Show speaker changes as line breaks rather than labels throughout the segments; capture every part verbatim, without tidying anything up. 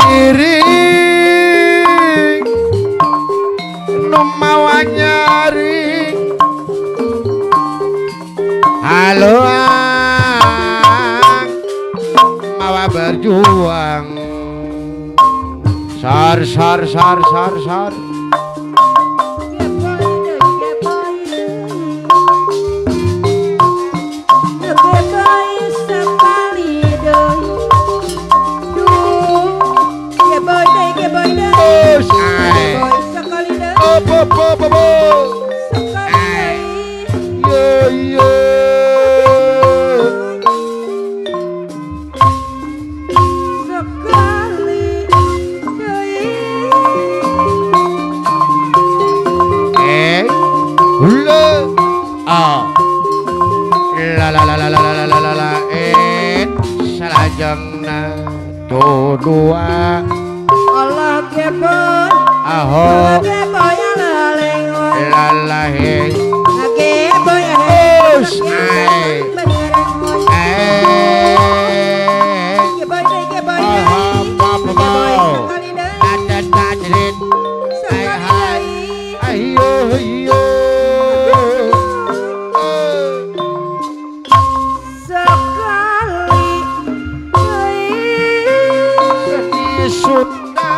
iring numawa nyaring haluang mawa berjuang sar sar sar sar sar bo bo bo bo yo yo sekali eh hula ah la la la la la la la la la eh salajengna dua Allah kebon aho lalahe ngake boy eh eh ke boy ke boy ada tajrid hai hai ayo ayo sekali sedih sudah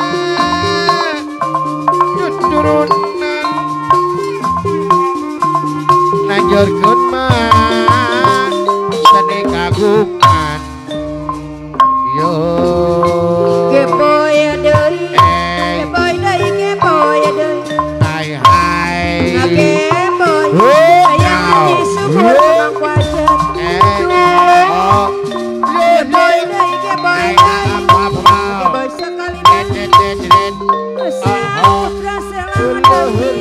turun nanjurkeun mah seni kagungan yo kepoe deui kepoe deui kepoe deui hai hai kepoe sayang di subur mang kuajet oh kepoe deui kepoe deui kepoe sekali deui oh berasa deui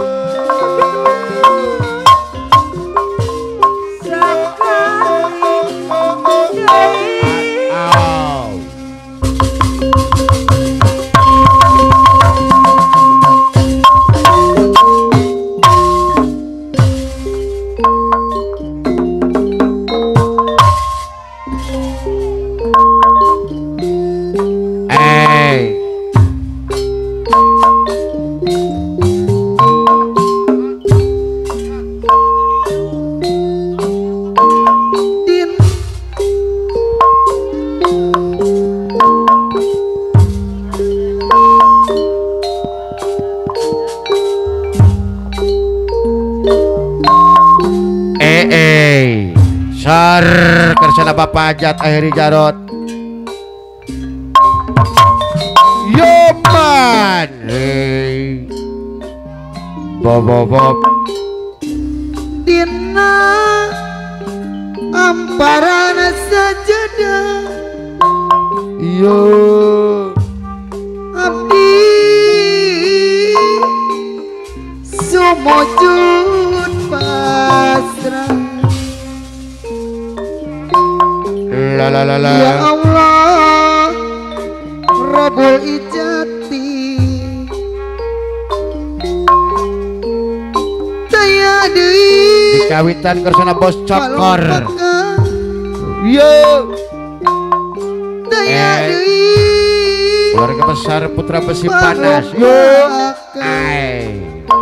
sar kersana papajat akhiri jarot yoman hey bob bob bob dina amparana sajadah yo abdi sumujud pasrah la la la la ya Allah Rabbul Ijati daya deui dikawitan kersana bos cokor yo daya deui keluarga besar putra besi panas yo ai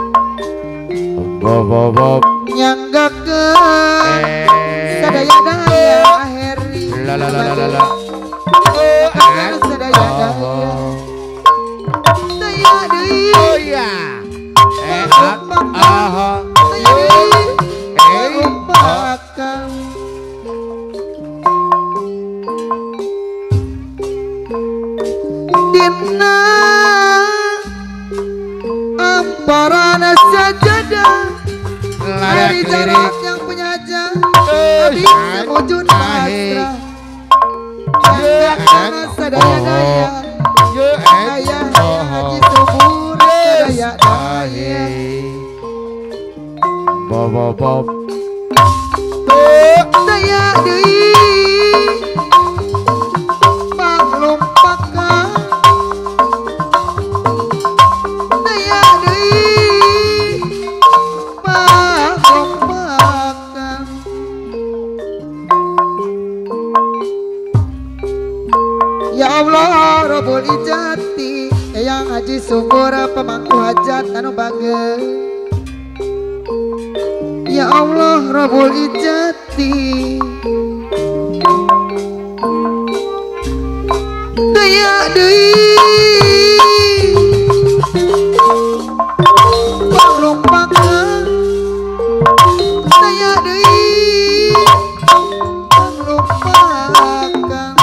bob bob bob nyanggakeun sadaya daya akhiri la la la la la oh akhir sadaya daya daya deui oh ya eh ah eh umpakan dina amparana sajadah dari jarak yang penyaja Nabi sewujud pasrah karena sadaya daya daya haji subur sadaya daya bob bob bob daya deui panglumpakan daya deui panglumpakan ya Allah Allah Rabbul Ijati Eyang Haji Subur pemangku hajat anu bage. Ya Allah Rabbul Ijati daya deui panglumpakan daya deui panglumpakan.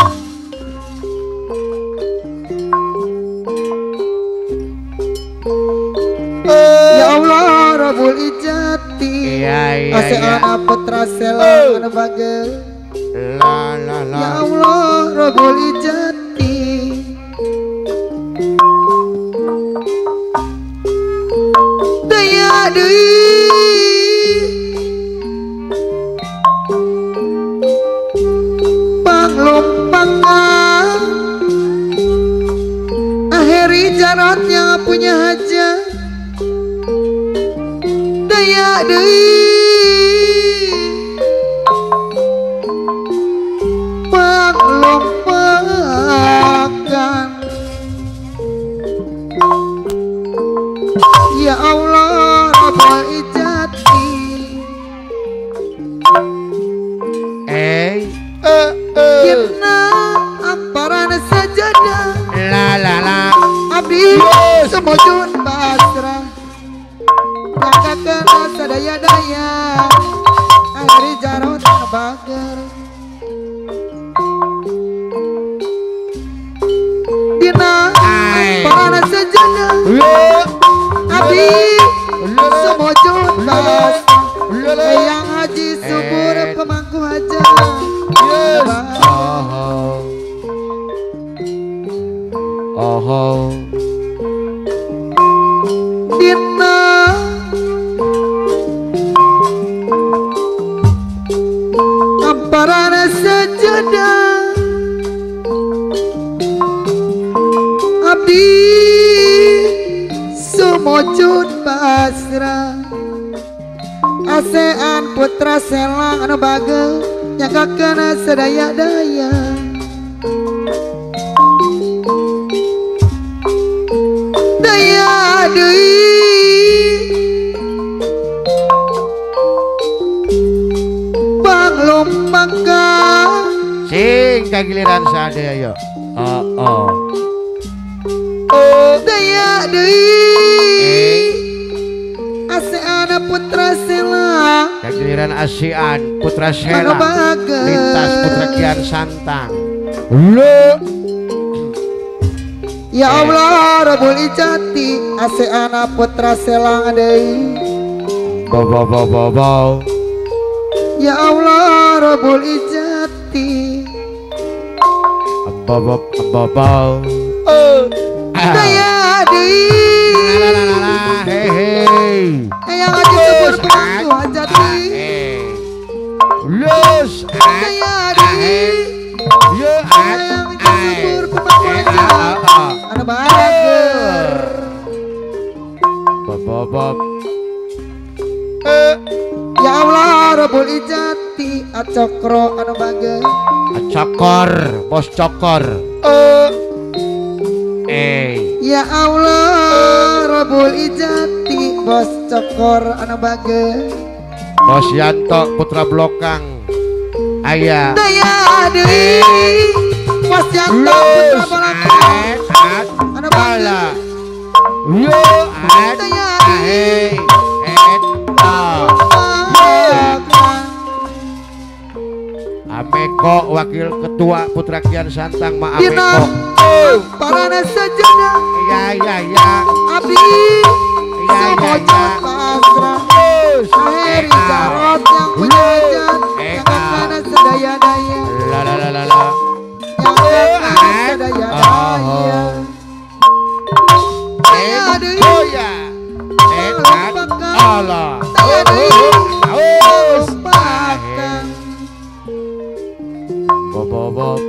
Ya Allah Rabbul Ijati Aseana putra sela anu bage.
La la la.
Ya Allah Rabbul Ijati daya deui panglumpangan akhiri jarot yang punya hajat daya deui lupakan. Ya Allah Rabbul Ijati
Eh
Kirna amparan sajadah
La la la.
Abdi semujud pasrah Langkakan sadaya-daya akhiri jarot bager. Dina amparan sajadah Abdi semujud pasrah Eyang Haji Subur pemangku hajat.
Oh oh.
Dina amparan sajadah Abdi sumujud pasrah Asean putra sela anu bage nyagakeun sadaya-daya. Daya deui panglumpakan
Sing kagiliran sadaya yo. Oh oh.
daya deui Aseana putra sela
Kagiliran Asian putra
anu
Sela
bage.
lintas putra Kian Santang. Lo
Ya Allah Rabbul Ijati Aseana putra sela deui.
Bow bow bow bow bow.
Ya Allah Rabbul Ijati
Bow bow bow bow.
daya deui
La la la la. Hey hey.
Eyang Haji Subur pemangku hajati
Los
daya deui
Yo
Eyang Haji Subur pemangku hajat anu bager.
Bob bob bob.
Ya Allah Rabbul Ijati acokro anu bage.
Cokor, bos cokor. Eh.
Ya Allah Rabbul Ijati bos cokor anu bage.
Bos Yanto putra Blokang. Ayah.
Daya deui bos Yanto putra Blokang anu bage.
Yo ad
Daya
eh
deui
Ameko wakil ketua putra Kian Santang Ma
Dina
Ameko.
parana sajadah
Ya ya ya.
Abdi
Ya ya
semujud
ya.
pasrah akhiri jarot yang punya hajat nyagakeun sadaya-daya.
La la la la la.
Nyagakeun sadaya-daya. Daya deui
Oh ya. Enak. Allah.
daya deui
Oh.
lupakan.
Bob bob bob.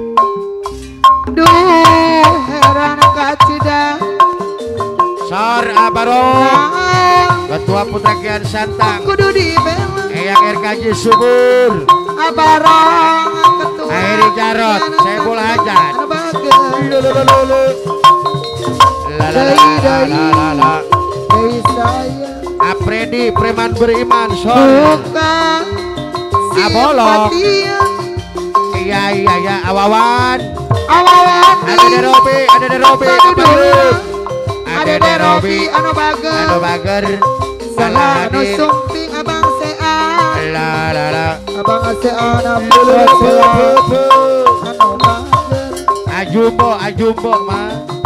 Duh heran kacida
Sor Abaro. Ketua putra Kian Santang.
kudu dibela
Eyang R K J Subur.
Abarong ketua
Airi Jarot Saiful Hajat
anu bager
la la la la la la
deui saya
Apredi preman beriman son
buka
Abolok
simpatia
iya iya iya awawan
awawan
ada de Robi ada de Robi kapan
ada de Robi anu bager
anu bager
salah anu
hadir
sumping abang sea
la la la
abang sea anu sea anu bager
ajumbo ajumbo mah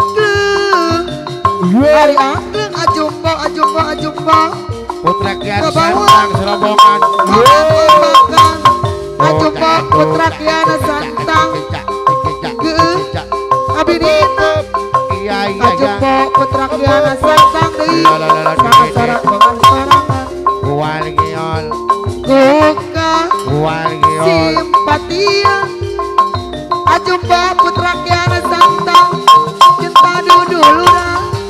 hari angklung ajumbo ajumbo ajumbo
putra kian
Kebawa.
santang serombongan
makan ajumbo putra kiana santang geus abi dina
iya iya iya
ajumbo putra kiana santang deui
La, la, la, la,
sareng bangan parangan
wal giol
buka
wal giol
simpatia ajumbo putra kiana santang cinta duduluna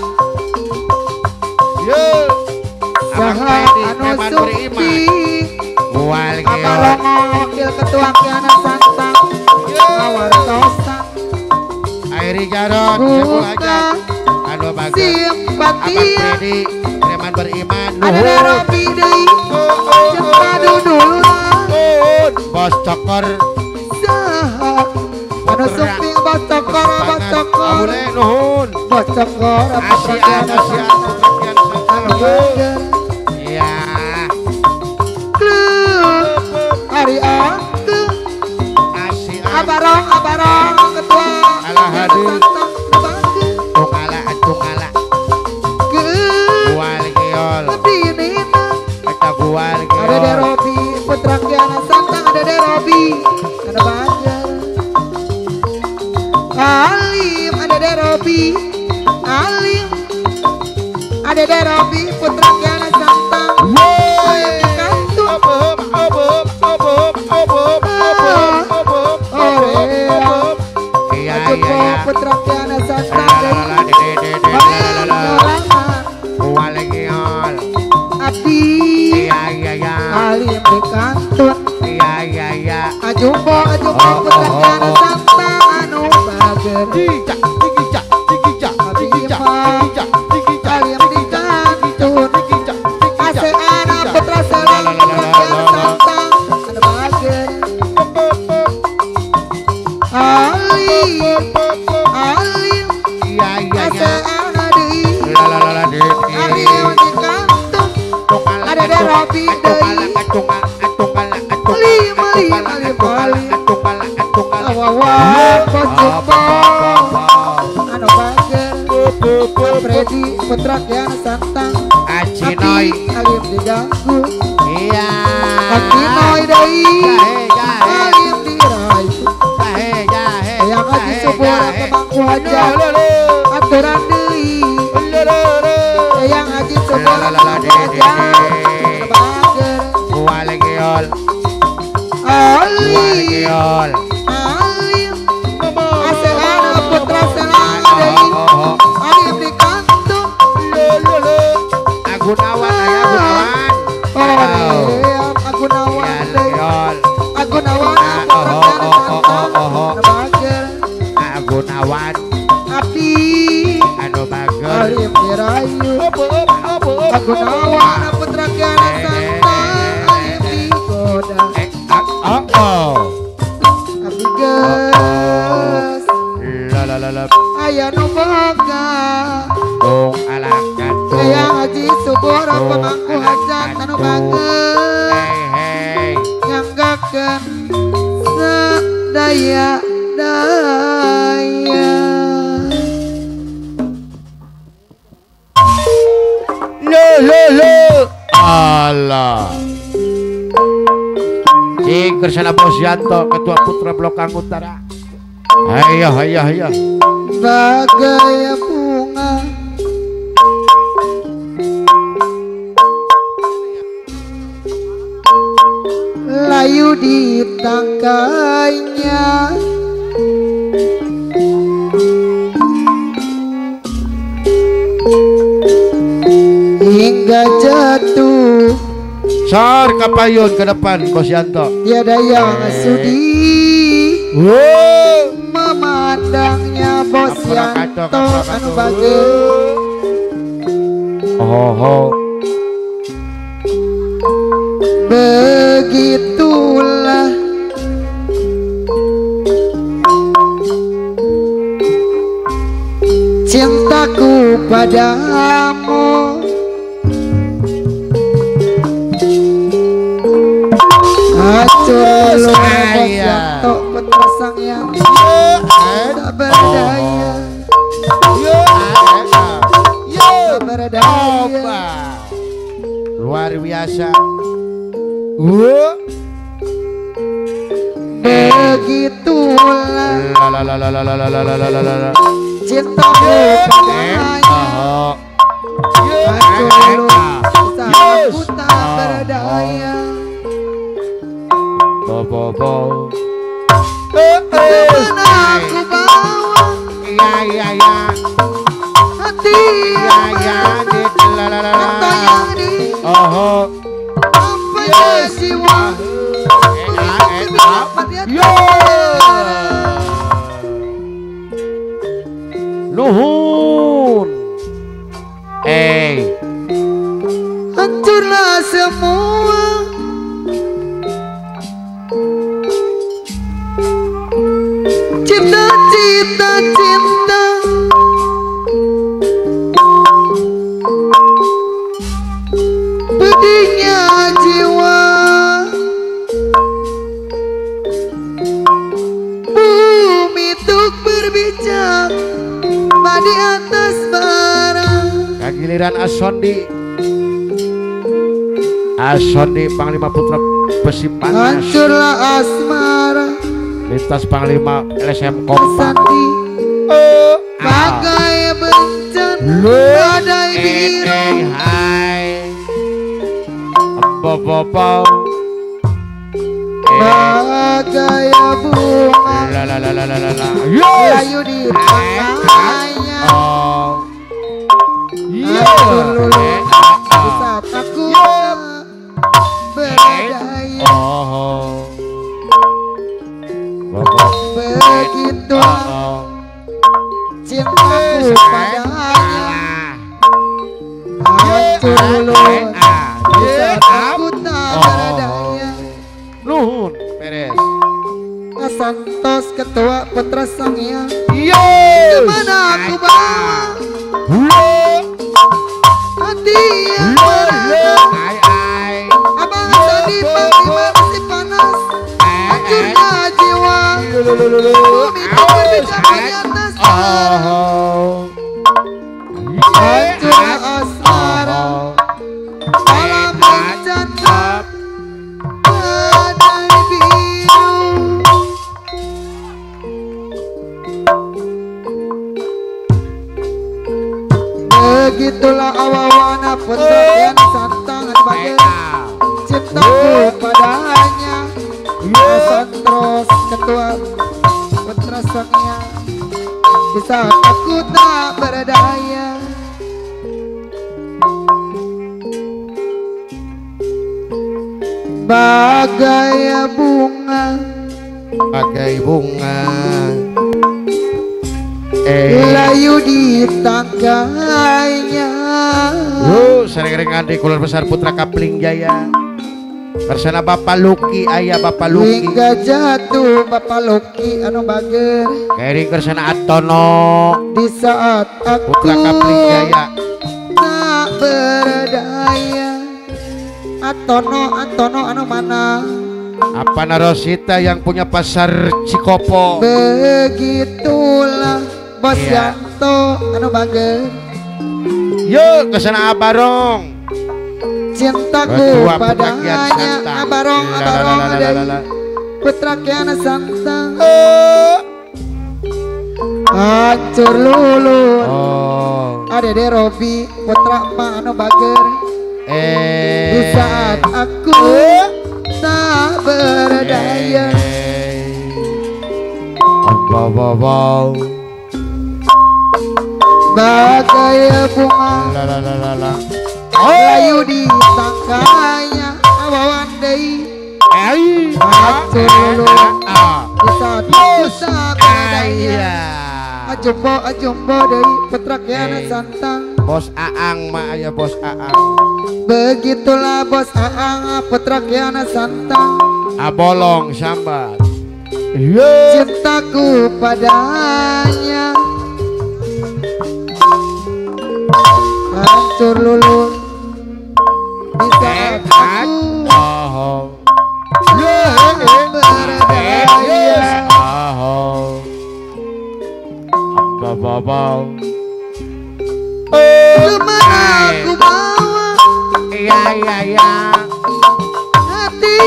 yo abang
saha
Freddy
anu
preman beriman
sumping
wal giol
Abarongo wakil ketua kiana santang awartosan
Airi Jarot Saiful Hajat
buka
anu bager abang
simpatia
Freddy preman beriman
ada
nuhun
Robi deui cinta duduluna
nuhun bos cokor
saha anu sumping bos cokor bos cokor
abule nuhun
bos cokor
asian
kiana
asian
santang
putra kian
anu
santang
bager
iya
hari aku
asian
abarong abarong ketua
Alah hadir.
santang bager
tungala tungala
geus
wal giol
abdi nina
eta wal giol
ada de Robi putra kiana santang ada de Robi ada bager alim ada de Robi alim ada de Robi putra kiana santang alim di kantung
iya iya
Ajumbo
iya
putra kiana santang
la
deui
la la de de de
Baik,
la la la
sorangan
wal giol
abdi
iya iya iya
alim di kantun
iya iya iya
ajumbo ajumbo
Oh,
putra
oh, oh,
kiana
oh.
santang anu bager
Cicak, cikicak, cikicak, cikicak, cikicak, cikicak,
alim di kantun
cikicak,
aseana putra serang putra kiana santang anu bager alim alim
iya iya iya
aseana deui
la la la la de
alim di kantun ada de Robi deui Alim, alim, alim, alim. awawa bojumbo anu bager Freddy putra kiana santang
Acinoy,
abdi alim diganggu
iya.
Acinoy deui
Jahe, jahe,
alim dirayu
jahe, jahe,
yang haji
jahe,
subur
jahe.
kemangku aja
Lo, lo, lo,
aturan deui
lo, lo, lo.
yang haji subur
La, la, la, la,
kemangku
de, de,
aja
de.
bager
Wal giol, wal
alim
giol.
alim aseana putra serang deui
Oh, oh, oh.
alim di kantung
Lo, lo, lo. Agunawan, aya Agunawan.
oh aku nawan
Wal
deui
giol,
aku nawan
Ah,
putra
oh,
kiana
oh, oh,
santang
oh, oh, oh.
anu bager
Agunawan,
abdi
anu bager.
alim dirayu
Opo, opo, opo, opo,
aku
opo,
nawan
opo.
putra kiana santang alim digoda
Eh, ah, oh, oh.
abdi geus
La, la, la, la.
aya nu boga
Tung alakan tung.
aya haji subur pemangku hajat anu bager
Hei, hei.
nyanggakeun sadaya daya
Lo, lo, lo. Allah. Cing Kersana Bosyanto, Ketua Putra Blok Kang Utara. Ayo, ayo, ayo.
bagai bunga layu di tangkainya hingga jatuh
Sor kapayun ke depan Bos Yanto.
Tiada yang sudi
Wow.
memandangnya Bos Yanto anu bage.
Oh, oh.
Begitulah cintaku padamu. Hancur lu Bos Yanto putra sang yang tak berdaya, tak berdaya.
Luar biasa.
Begitulah
La la la la la la la la la la la.
cintaku padanya. Hancur lu aku tak berdaya.
Bo bo bo.
Kemana aku bawa
Iya iya iya.
hati
Iya iya. La la la la.
cinta yang di
Oh.
sampai jiwa.
Yo. Nuhun. Eh.
Hancurlah semua cita-cita cinta, pedihnya jiwa. Bumi tuk berbicara di atas bara.
Giliran Asondi. Asondi Panglima Putra Besi Panas.
Hancurlah asmara
Lintas Panglima L S M Kompak.
Sandi
Oh,
bagai bencana badai biru.
Eh, hai. Bo-bo-bo.
Bagai bunga
La la la la la la la.
layu di tangannya.
Oh.
Hancur lulu
Eh,
di saat aku tak berdaya.
Oh. Bo-bo.
Begitu
Oh.
cintaku padanya. Hancur lulu di saat aku tak berdaya.
Nuhun beres.
Santos Ketua Putra Sangya,
Yes.
kemana aku bawa hati yang merana.
Ai ai.
Abang tadi Panglima Besi Panas, hancurnya jiwa. Bumi tak berbicara di atas bara.
Oh.
Hancur asmara dalam bencana badai biru. Begitulah awawana putra yang santang bagai cintaku padanya. Santros Ketua Putra Sangya, di saat aku tak berdaya. Bagai bunga
Bagai bunga. Eh.
layu di tangkainya.
Lu sering-sering andi kulon besar Putra Kapling Jaya. Bersana Bapak Luki, ayah Bapak Luki.
Hingga jatuh Bapak Loki anu bager.
Kering bersana Atono.
Di saat aku
Putra Kapling Jaya.
tak berdaya. Atono, Antono anu mana?
Apa Narosita yang punya pasar Cikopo.
Begitulah Bos
Iya.
Yanto anu bager.
Yuk kesana Abarong.
Cintaku
Ketua Putra Kian
padanya.
Santang.
Abarong,
La, la,
abarong
la, la, la, la, la.
Putra Kian Santang.
Oh.
Hancur lulu.
Oh.
Adede Robi Putra Ma anu bager.
Eh.
Di saat aku tak berdaya.
Wow, wow, wow.
Bagai bunga
La la la la la.
layu di tangkainya. deui
Ai
hancur lulu bisa bisa
Aya
ajumbo ajumbo deui putra kiana santang
Bos Aang mah aya Bos Aang
begitulah bos Aang putra kiana santang
abolong sambat
cintaku padanya hancur lulur di saat aku berdaya
Babau
kemana aku bawa
iya iya iya
hati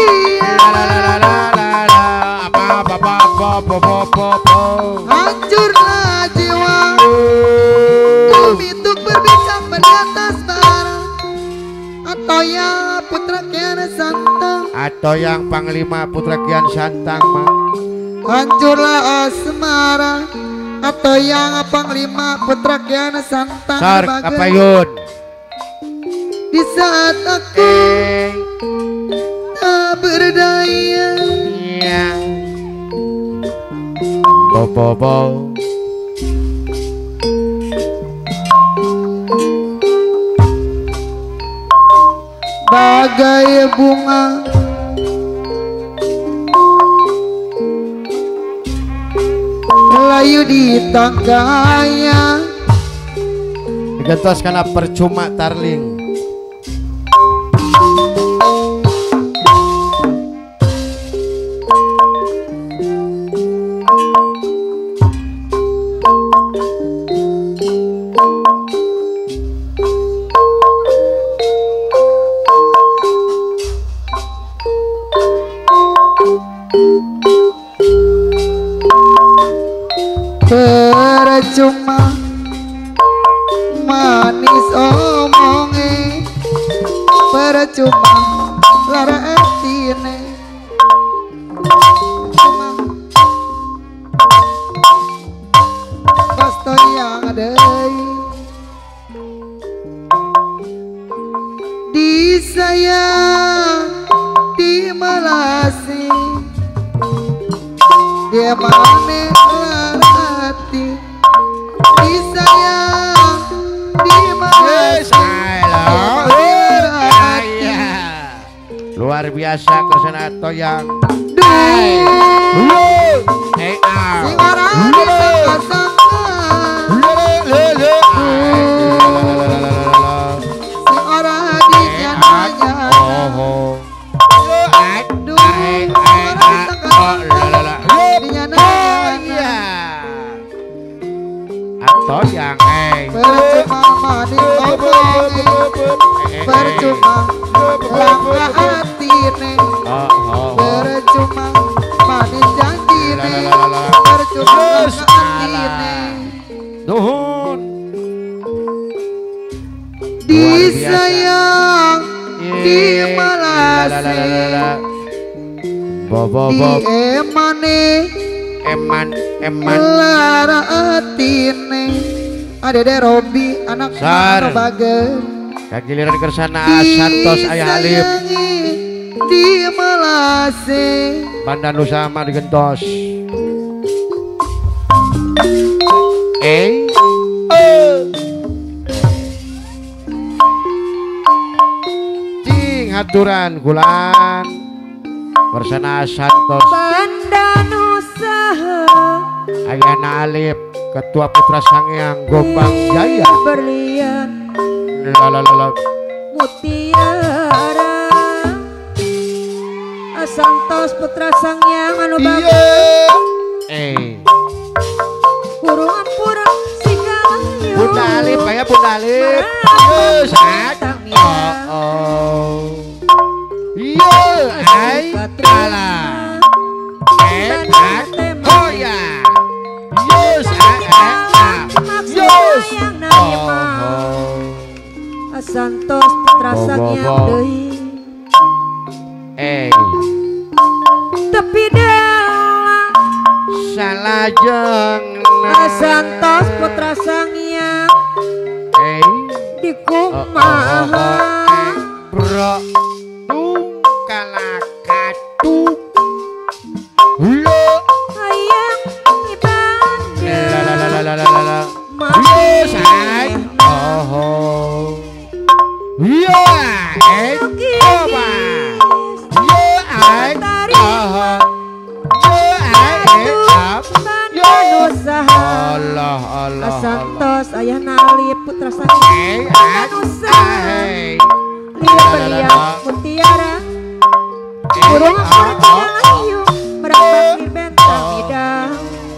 apa apa apa apa apa apa
hancurlah jiwa bumi untuk berbicara di atas bara atau ya putra kiana santang
atau yang panglima putra kian santang mah
hancurlah asmara atau yang panglima putra kiana santang
sar kapayun
di saat aku
eh
tak berdaya
iya bo bo bo
bagai bunga layu di tangganya
digentos karena percuma tarling
percuma manis omonge percuma lara etine cuma basta yang ada disayang dimelasi dia mane larati disayang dimelasi
luar biasa kesana toyang
duh
eh
sing ora disangka-sangka sing ora dinyanya
oh
duh ora disangka-sangka dinyanya
atau yang eh
percuma manis omonge percuma langkah hatine percuma manis janjine percuma langkah hatine
nuhun
disayang dimelasi
bobo bobo
diemane
eman eman
lara atine adede Robi anak
Sar.
bager
kagiliran kersana Santos Ayah Alif
dimelasi
Banda Nusama digentos eh cing haturan gulan kersana Santos
Banda Nusaha
Ayana Alif Ketua Putra Sangyang Gombang Jaya
berlian
lalalala
mutiara Santos Putra Sangyang anu bagus
iya eh
kurung ampura singayu
Bunda Alif kayak Bunda Alif yes oh oh iya ay ala eh oh ya yes yes oh
Santos Putra
Bo, bo,
Sangyang
bo.
deui
eh
tepi deula
salajeng
Santos Putra Sangyang
eh
di
oh, oh, oh,
kumaha
oh, eh bro tung kalak
ayah nalip putra sakit
Hey,
manusia
hey.
lihat beliau mutiara burung perjalanan layu merambat di bentang hidang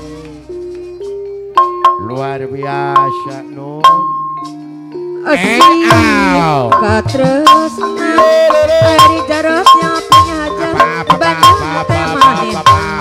Luar biasa Nun.
Asih
Ow.
katresna air jarosnya punya hajat banyak teh manis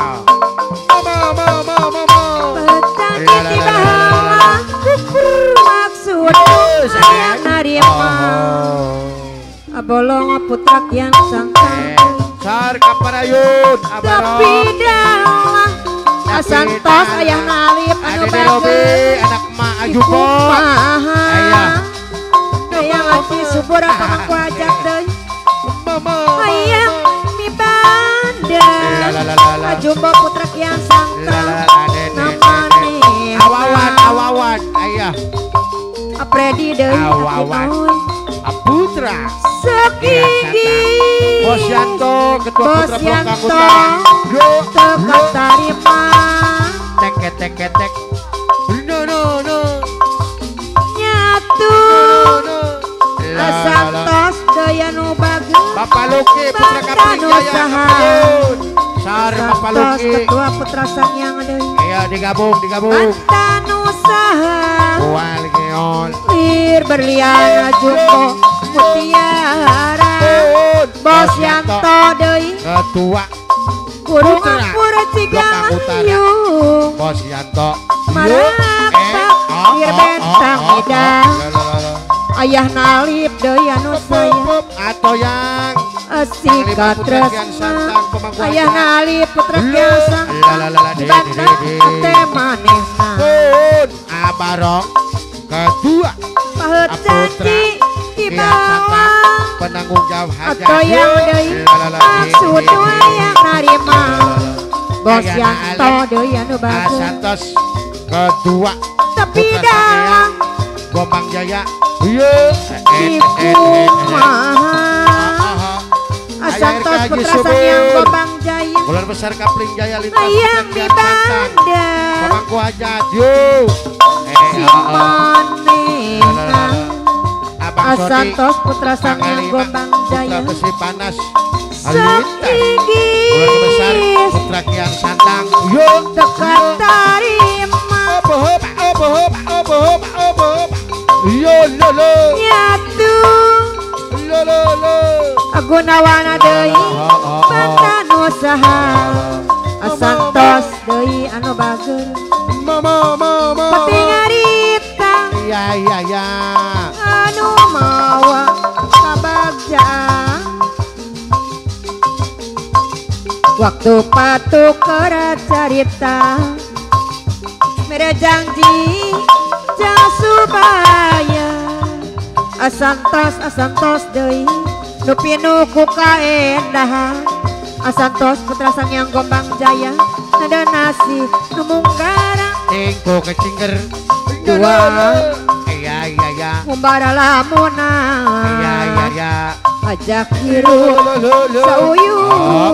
pecah di bahawa kukur maksud saya narima abolong putra kian sangkan
Sar kaparayun
tapi dalah asantos ayah nalip anu
Ade Robi anak emak Ajubo Ayah
ayah hati subur apa aku ajak deh ayah mi bandar Ajumbo putra kian sangkan namane
Awawan awawan ayah
apredi deh
Awawan Putra
sekigi
Bos Yanto ketua
Bos
putra
Yanto
Blokang Yo
tepat tarima
tek tek tek tek no no no
nyatu
no
asantos daya nu bagus
Bapak Luki putra Kapling Jaya Sar Bapak
santos
Luki
ketua putra sangyang deui
ayo digabung digabung
mantan usaha
Wal geol
lir berlian Jumbo mutiara Bos Yanto deui
ketua
kurung
Putra
akur
Blokang Utara.
cigalayung
Bos Yanto
Marapak lir bentang hidang ayah nalip deui anu sayang
atau yang
asih katresna ayah nalip putra kian sangkan bantang teh manehna
pun abarok kedua
paheut janji di bawah
penanggung jawab hajat
atau yang deui maksud yang narima Bos Yanto deui anu bagus
Santos kedua
tapi dalam
Gombang Jaya iya
di kumaha asantos putra sangyang Gombang Jaya
Ular besar Kapling Jaya lintas
ayam di bandar
Bapakku hajat yo
si manehna
Abang Sodi
asantos putra sangyang Gombang Jaya
putra besi panas halilintas
sekigi
Ular besar putra Kian Santang yo
dekat tarima
opo hopa opo hopa opo hopa opo hopa yo lo lo
nyatu
lo lo lo
Gunawana deui mantan usaha asantos deui anu bagus
mama mama
peti ngarita
iya iya iya
anu mawa kabagja waktu patukar carita mere janji jang subaya asantos asantos deui nu pinu ku kaendahan asantos putra sangyang Gombang Jaya nada nasi nu munggarang
tingko kecingger
dua
iya iya iya
mumbara lamunna
iya iya iya
ajak hirup sauyun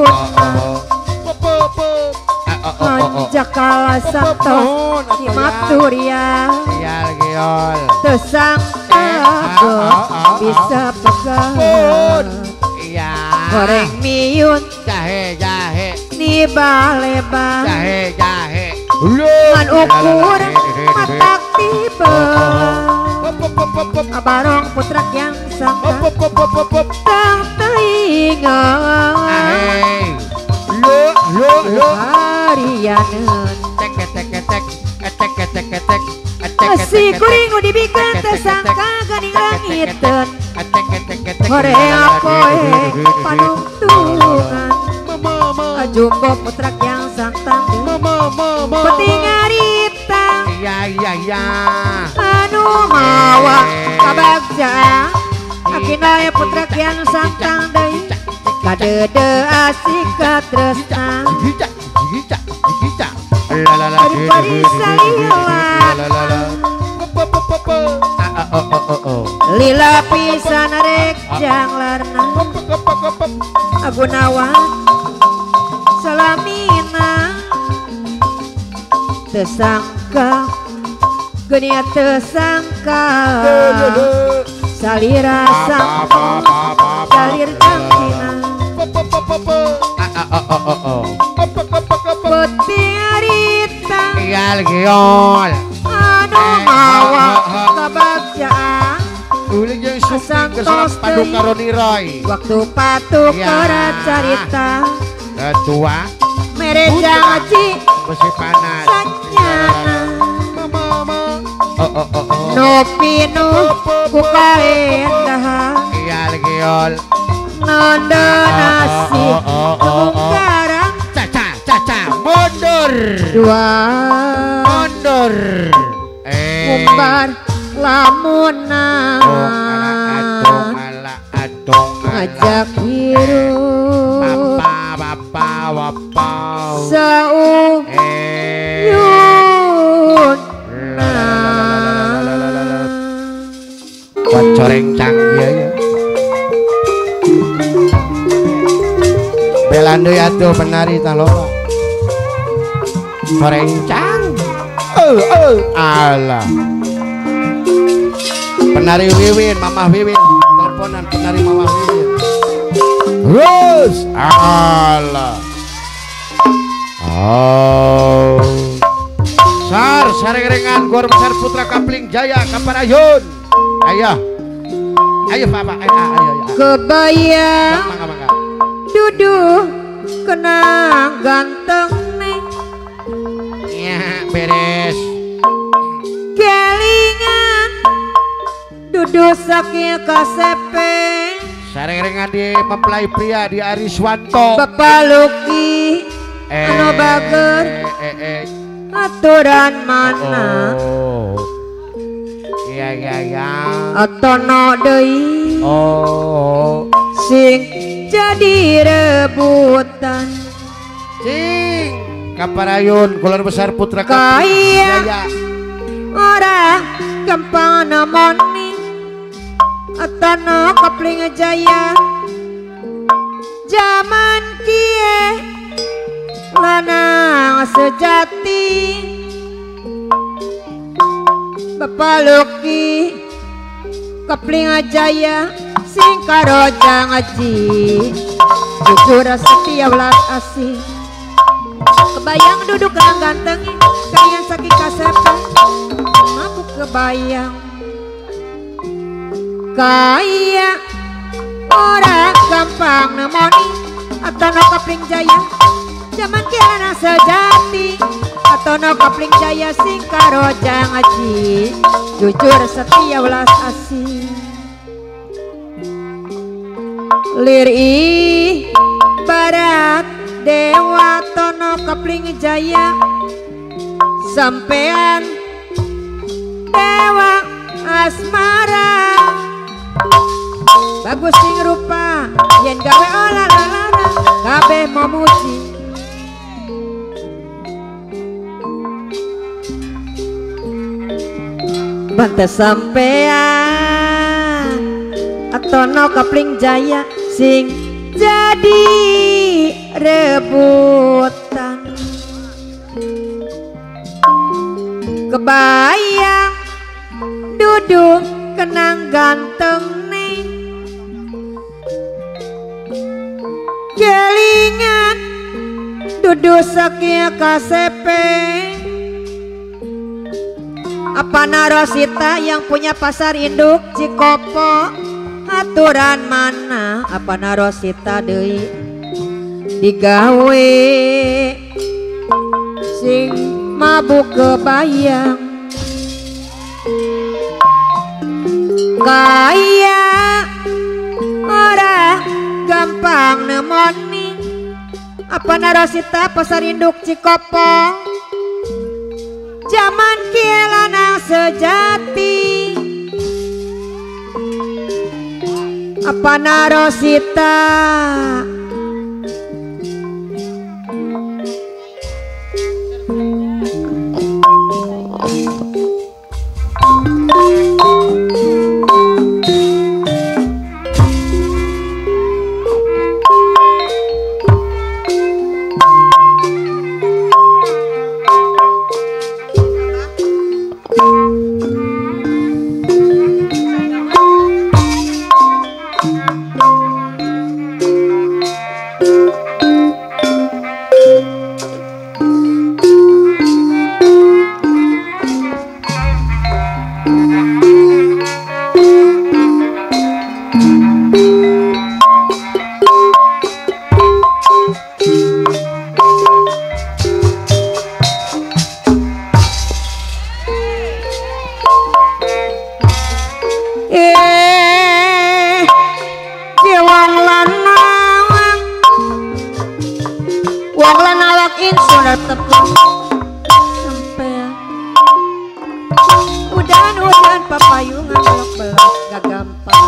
ajak kalah santos di maturia
iya geol
tesang agak bisa pegang
iya
goreng miun
jahe jahe
ni baleba
jahe jahe
ngan ukur matak tiba abarong putra yang sangka tang teingat
lo lo lo
harianeun
tek tek tek tek tek tek
si kuring dibikin tersangka ganing langiteun hore apoe panungtungan Ajumbo putra yang santang peti ngarita
iya iya iya
anu mawa kabagja akina putra yang santang deui kadede asik katresna
gicak gicak gicak
Pari-pari salilan lila pisan rek janglarna Agunawan salamina tesangka Genia tersangka salira sangko salir cantina putih harita
iyal giol
anu mawa kebagjaan
uling yang sumping keselap padu karoniroy
waktu patukeran carita
ketua
mereja ngaji
besi panas
sanyana
oh oh oh oh
nopi nu kukaendahan
iyal giol
nondo nasi karang
caca caca mundur
dua
mundur eh
umbar lamunan
adong ala adong
ngajak hirup
bapa bapa bapa
sau
eh
yun
buat coreng canggih ya belando ya tuh penari taloba coreng cang oh oh ala penari Wiwin Mama Wiwin teleponan penari Mama Wiwin terus ala oh sar sarengan gor besar putra Kapling Jaya Kaparayun ayah ayo papa ayo ayo ayo
kebayang
mangga mangga
duduk kenang ganteng nih
ya beres
kelingan duduk sakit kasepe
sarengan di mempelai pria di Ariswanto
Bapak Luki
eh,
anu bager
eh, eh, eh.
aturan mana
oh iya iya iya
atono deui
oh
sing jadi rebutan
cing Kaparayun Kulon Besar Putra
kaya
Jaya
orang gampang namoni atono Kapling Jaya zaman kie lanang sejati Bapak Luki Kapling Jaya sing karoja ngaji jujur setia belas asih kebayang duduk kenang ganteng kalian sakit kasepe aku kebayang kaya orang gampang nemoni atono Kapling Jaya zaman kiana sejati atono Kapling Jaya sing karoja ngaji jujur setia belas asih liri barat dewa tono Kapling Jaya sampean dewa asmara bagus sing rupa yen gawe olah lalana kabeh memuji bantes sampean atono Kapling Jaya sing jadi rebutan kebayang duduk kenang ganteng nih kelingan duduk sakit kasepe apa narosita yang punya pasar induk Cikopo aturan mana apa narosita deui digawe sing mabuk kebayang kaya orang gampang nemoni apa narosita pasar induk Cikopo zaman kielana sejati apa narosita eh wong lanang wong lanang awak insun tepung sampai udan-udan papayungan belok-belok gak gampang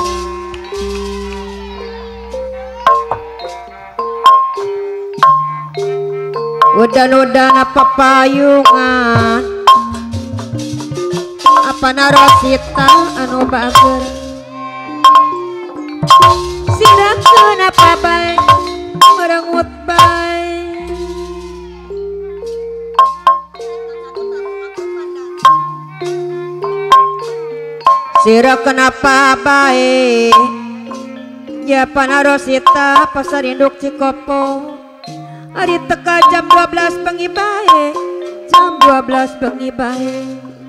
udan-udan papayungan apa narosita anu bager sirakeun apa bae merengut bae sirakeun apa bae ya panarosita pasar induk Cikopo hari teka jam dua belas bengi bae jam dua belas bengi bae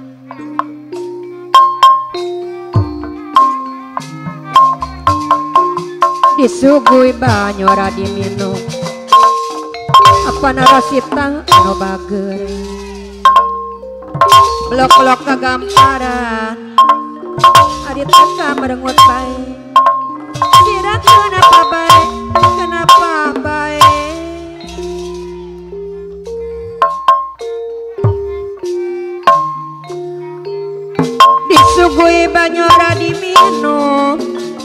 disugui banyu ora diminum apa narosita anu bager blok-blok kagamparan ari teka merengut bae sirakeun apa bae kenapa bae disugui banyu ora diminum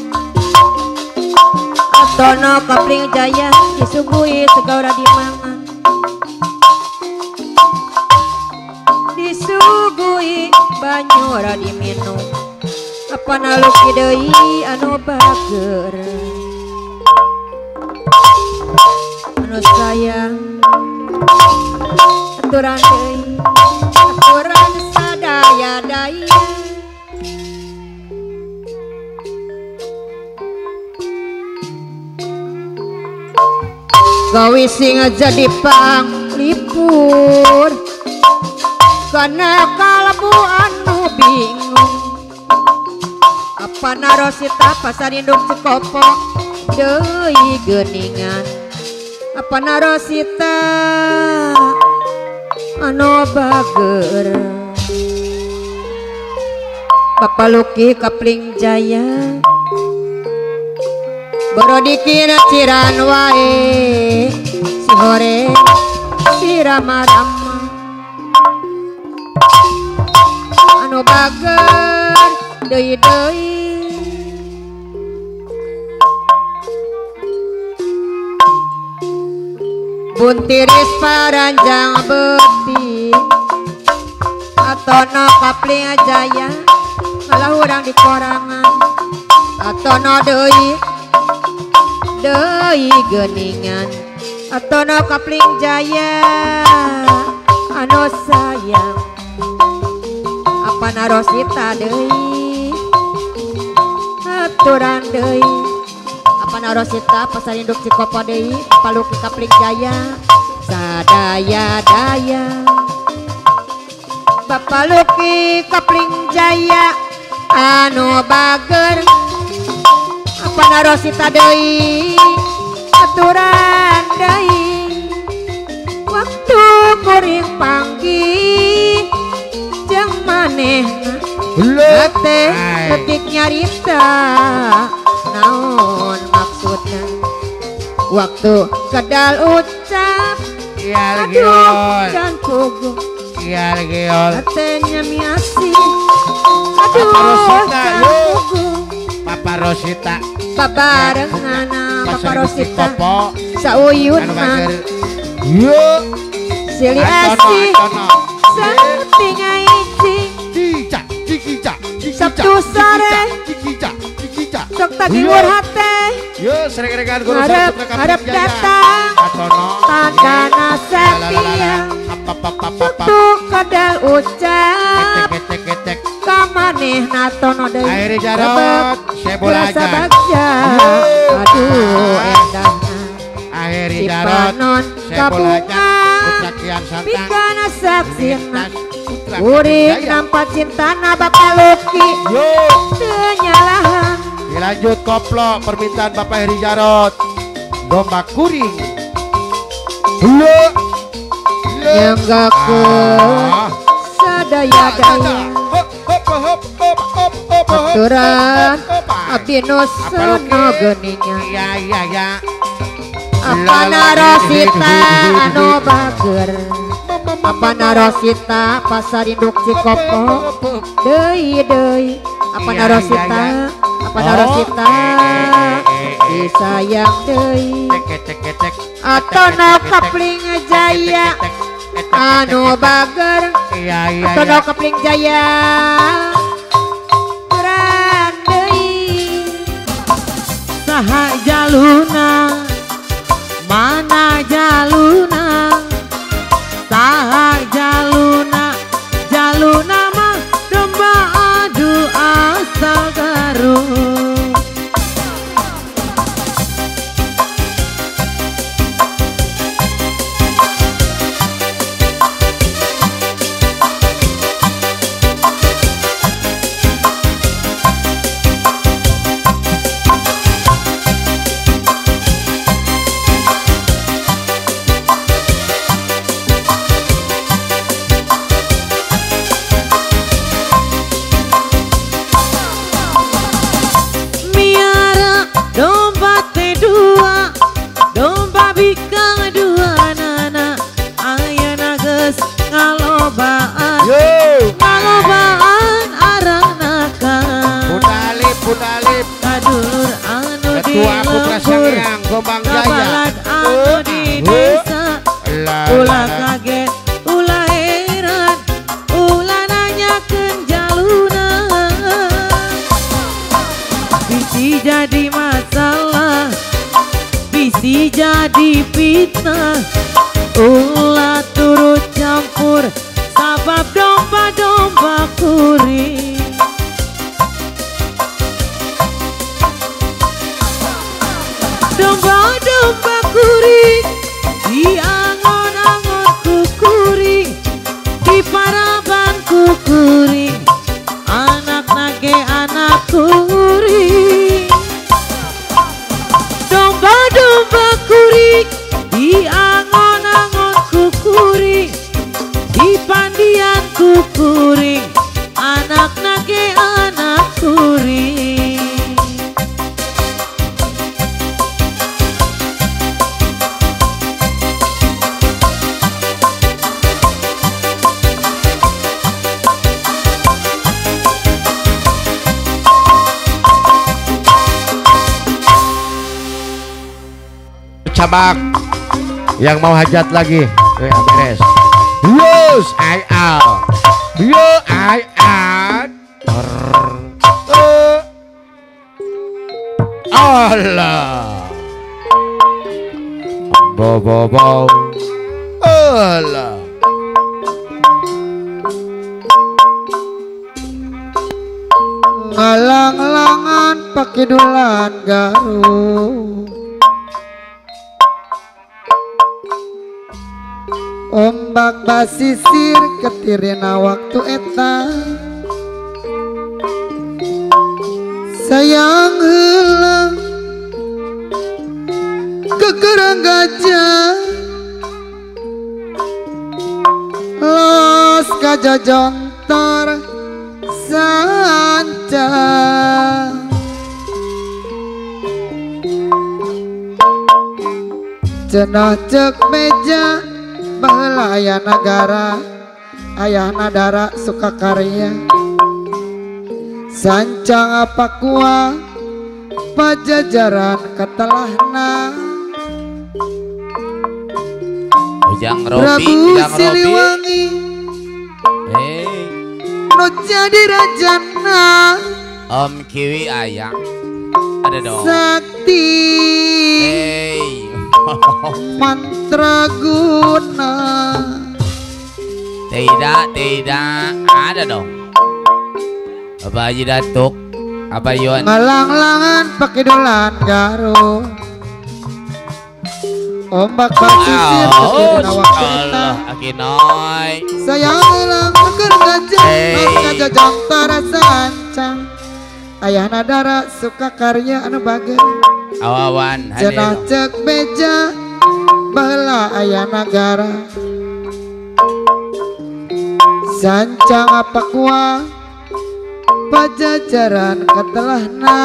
Tono Kapling Jaya disuguhi segala dimangan disuguhi banyu ora diminum apa naluki deui anu bager anu sayang aturan deui aturan sadaya-daya gawe sing jadi panglipur kana kalbu anu bingung apa narosita pasar induk Cikopo deui geuningan apa narosita anu bager papaluki Kapling Jaya Borodikina ciran wae si hore si rama-rama anu bager deui-deui buntiris paranjang beuti atono Kapling Jaya ngalah urang di korangan atono deui deui geuningan atono Kapling Jaya anu sayang apa narosita deui aturan deui apa narosita pasar induk Cikopo deui paluki Kapling Jaya sadaya-daya papaluki Kapling Jaya anu bager apa narosita deui aturan deui waktu kuring panggih jeung manehna teh ketik nyarita naon maksudna waktu kedal ucap
iya lagi
aduh dan puguh
iya lagi ol
katanya miasi aduh
Rosita,
dan
yuk.
puguh
Papa Rosita
babarengan Papa Rosita
Cikopo
sauyun
anu
mah
bager yuk
silih
atono
asih
atono
sepi ngaicing
cica cikica
Sabtu sore
cikica cikica
sok tagihur hate
yuk sering-seringan guru
harap harap datang
atono
tandana setia waktu kadal ucap
ketek-ketek
kamanehna tono deui
akhirnya jarot saya bola aja
bagja aduh endahna
akhirnya
si
jarot
panon
saya bola aja
kabungan
putra kian santang
pikana saksina
putra
urip
Jaya.
nampa cintana Bapak Luki
yuk
teu nyalahan
dilanjut koplo permintaan Bapak Heri Jarot domba kuring yuk
nyanggakeun sadaya-daya
hop hop hop hop hop hop hop
baturan abdi nusa geninya.
Iya iya ya.
Apa narosita anu bager, apa narosita pasar induk Cikopo deui deui. Apa narosita, apa narosita disayang deui. Atau no kapling jaya anu bager, atau no kapling jaya beran deui.
Saha jaluna mana jaluna, saha jaluna, jaluna mah domba adu asal garut.
Ketua Putra Sangyang Gombang Jaya
anu di desa ulah kaget ulah heran ulah nanyakeun jaluna bisi jadi masalah bisi jadi fitnah ulah turut campur sabab domba-domba kuring. Domba-domba kuring di angon-angon ku kuring, di paraban ku kuring, anak nage anak kuring. Domba-domba kuring di angon-angon ku kuring, di pandian ku kuring, anak nage anak kuring.
Cabak yang mau hajat lagi, eh beres. Yes, I out. Yo, I out. Allah. Bo bo bo. Allah.
Ngalang-langan pakidulan Garut, ombak basisir ketirina waktu eta, sayang heula kekerang gajah los kajojontor sanca. Cenah cek meja baheula aya nagara ayah nadara Sukakarya, sancang apa kuah pajajaran katelahna.
Ujang Robi,
Prabu
Ujang Robi.
Siliwangi
Hey,
nu jadi rajana,
Om Kiwi ayang. Ada dong.
sakti
Hey.
mantraguna.
Tidak, tidak. Ada dong. Apa Haji Datuk? Apa Yuan?
Ngalang-langan pakidulan Garut, ombak basisir ketirina waktu eta,
Allah, Akinoy.
sayang heula keur gajah
Hey.
ngajajang tara sancang. Ayah nadara Sukakarya anu bager,
Awawan.
cenah cek beja baheula aya nagara, sancang apa kuah Pajajaran ketelahna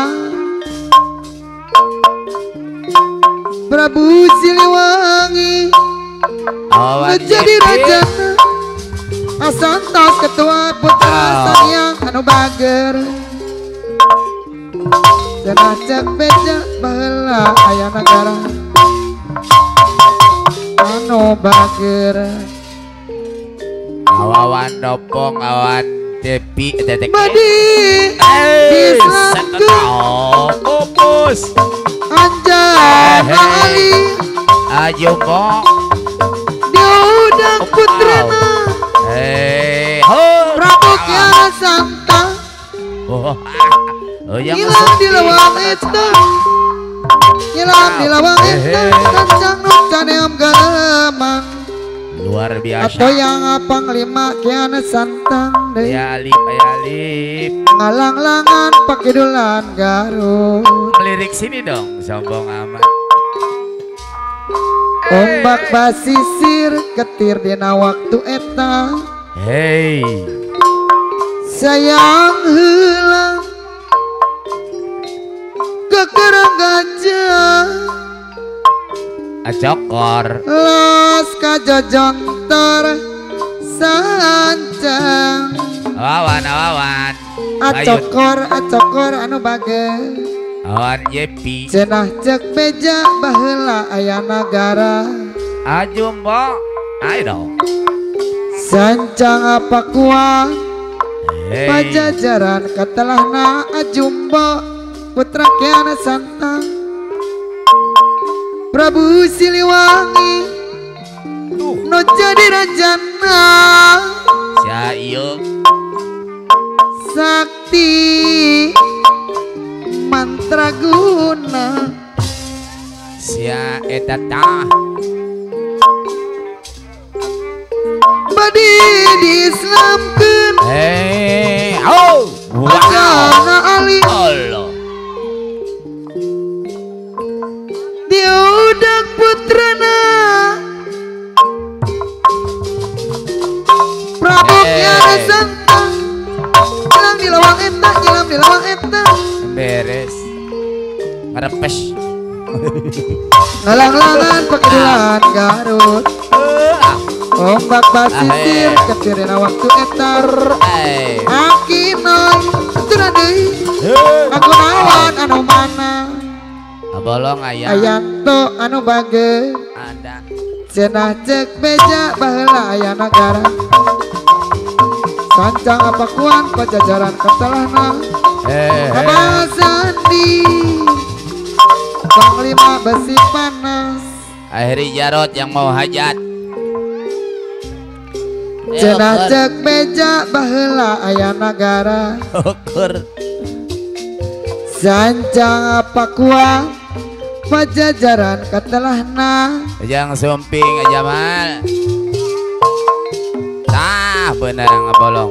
Prabu Siliwangi menjadi raja Asantos ketua putra sayang anu bager cenah cek beja baheula aya negara anu bager
awawan dopong awan tepi tetek
badi diselakeun
opus
anjana ali
ajumbo
diudang putrana
hei ho
Prabu Kiara Santang
oh yang
hilang di lawang eta hilang di lawang eta kancang nu caneam galemang
luar biasa
atau yang panglima Kiana Santang deui
ya alip ya alip
ngalang-langan pakidulan Garut
lirik sini dong sombong amat
ombak basisir ketir dina waktu eta
hei
sayang heula kekerang gajah
acokor
los kajojontor sancang
awawan awawan
acokor acokor anu bage
awan yepi
cenah cek beja baheula aya nagara
ajumbo ayo dong
sancang apa kuat
hei
pajajaran katelahna ajumbo putra Kiana Santang Prabu Siliwangi nu jadi rajana
sia ieu
sakti mantraguna
sia eta tah
badi diislamkeun
hei oh wow
anjana ali
Allah
diudak putrana Prabu Kiara Santang hilang di lawang eta hilang di lawang eta
beres ngerepes
ngalang-langan pakidulan Garut ombak basisir ketirina waktu etar
eh
akinoy tuna deui aku nawan anu mana
bolong ayam
ayanto anu bage
ada
cenah cek beja baheula aya nagara sancang apa kuan pajajaran ketelahna
eh
Abah Sandi panglima besi panas
akhiri Jarot yang mau hajat
cenah cek beja baheula aya nagara
ukur
sancang apa kuat pajajaran ketelahna
yang sumping aja mal tah bener ngabolong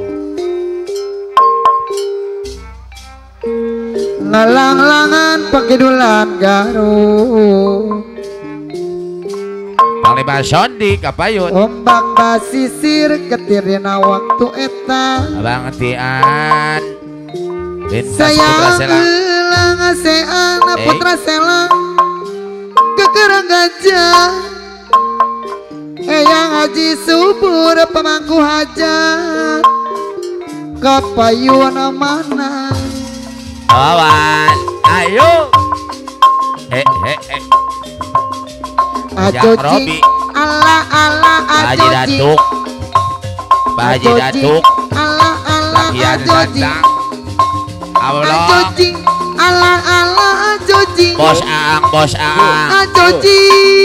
ngalang-langan pakidulan Garut
Panglima Sondi kapayun
ombak basisir ketir dina waktu eta
abang tian lintas putra
sayang
selang
heula ngasean putra selang kekerang gajah eyang haji subur pemangku hajat kapayun mana
awan ayo eh eh eh
ajoji
Robi
ala ala
Haji
ajoji
Datuk Pak Haji Datuk
ala ala
Lakian
ajoji
Santang Allah
ajoji ala ala ajoji
Bos Aang Bos Aang
ajoji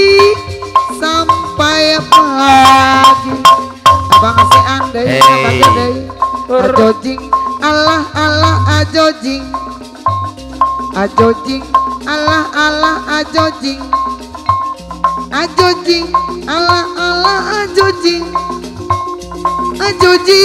sampai pagi abang si andai
Hey.
abang gede ajoji Allah Allah ajoji ajoji Allah Allah ajoji ajoji Allah Allah ajoji ajoji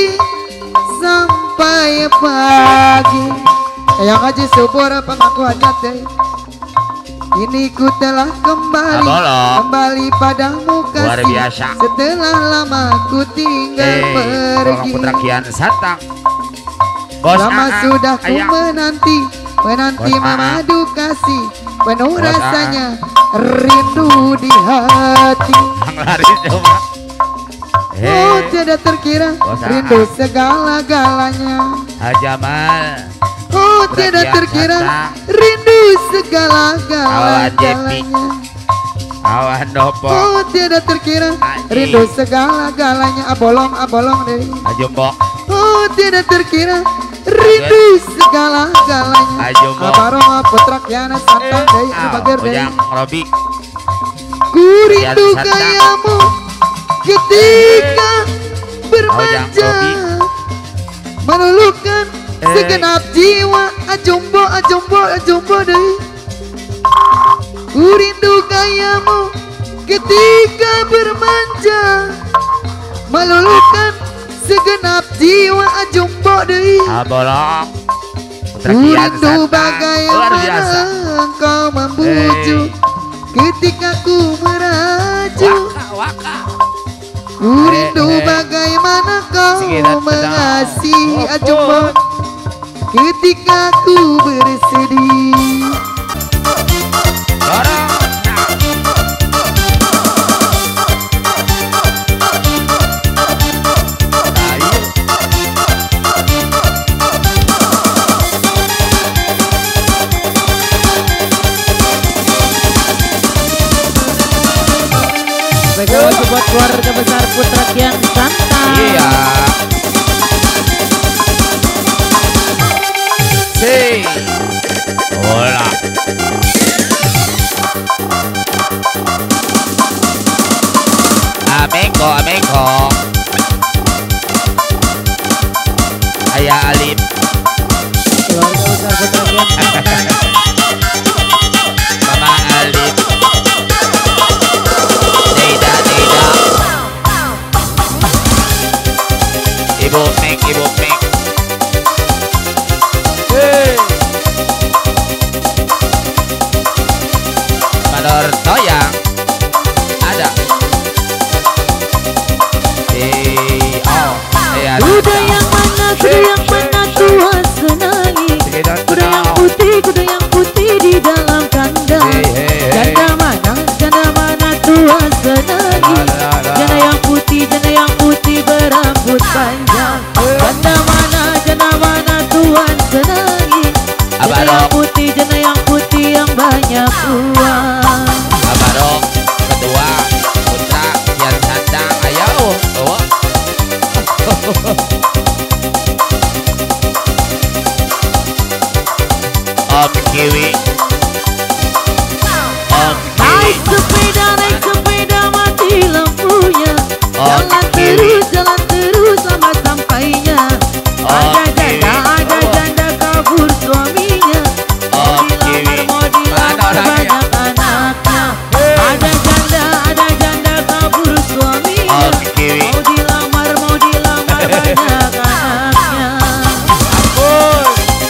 sampai pagi yang haji subur pemangku hajat deh ini ku telah kembali
Abolong.
kembali padamu kasih
Luar biasa.
setelah lama ku tinggal
eh
pergi
Putra Kian Santang Bos
lama
A A,
sudah ku
ayah.
menanti, menanti
Bos A A.
memadu kasih, penuh
Bos A A.
rasanya rindu di hati.
lari coba.
Oh tidak terkira
Bos A A.
rindu segala-galanya.
Hajamal.
Oh tidak
Perhatian
terkira
datang.
rindu
Awan
segala-galanya.
Awan dopo.
Oh tidak terkira
Anjing.
rindu segala-galanya. Abolong abolong deh.
Ajumbo.
Oh tidak terkira rindu segala-galanya.
Ajumbo.
Abarong putra kiana santang deh sebagai deh.
Ujang Robi.
Ku rindu
Santang.
gayamu ketika
Ujang
bermanja,
Robi.
meluluhkan
Eh.
segenap jiwa. Ajumbo ajumbo ajumbo deh. Ku rindu gayamu ketika bermanja, meluluhkan segenap jiwa. Ajumbo deh.
Abolong. Putra
Ku
Kian
rindu
Santang. Luar
bagaimana
biasa.
engkau membujuk ketika ku merajuk.
Waka waka.
Ku rindu
Eh, eh.
bagaimana kau
Singiran
mengasihi.
pedang.
Ajumbo ketika ku bersedih.
Dorong. Ayo.
Spesial buat keluarga besar Putra Kian Santang.
Iya. Si. Hola. Ameko, ameko. Ayah Alip.
Keluarga besar Putra Kian Santang.
Mama Alip. Nida, Nida. Ibu Mek, Ibu Mek. Hey. Manor Toyang. Ada. Eh, oh. Eh, ada.
Kuda yang mana, kuda yang mana Tuhan senangi.
Sekitar
Kuda yang
kenal.
putih, kuda yang putih di dalam kandang.
Hey, hey, hey.
Janda mana, janda mana Tuhan senangi.
La, la, la.
Janda yang putih, janda yang putih berambut panjang. Janda mana, janda mana Tuhan senangi. Janda
Abang
yang
Rob.
putih, janda yang putih yang banyak uang.
Abarok kedua Putra Kian Santang. Ayo. Oh. Om Kiwi. Om Kiwi.
Naik sepeda, naik sepeda mati lampunya.
Oh,
Jalan
Kiwi.
terus, jalan terus sampai sampainya.
Oh,
Ada
Kiwi.
janda, ada
Oh.
janda kabur suaminya.
Oh,
Mau dilamar,
Kiwi.
mau
Mana
dilamar
orangnya?
banyak anaknya. Ada janda, ada janda kabur suaminya.
Oh, Kiwi.
Mau dilamar, mau dilamar banyak anaknya.
Ampun.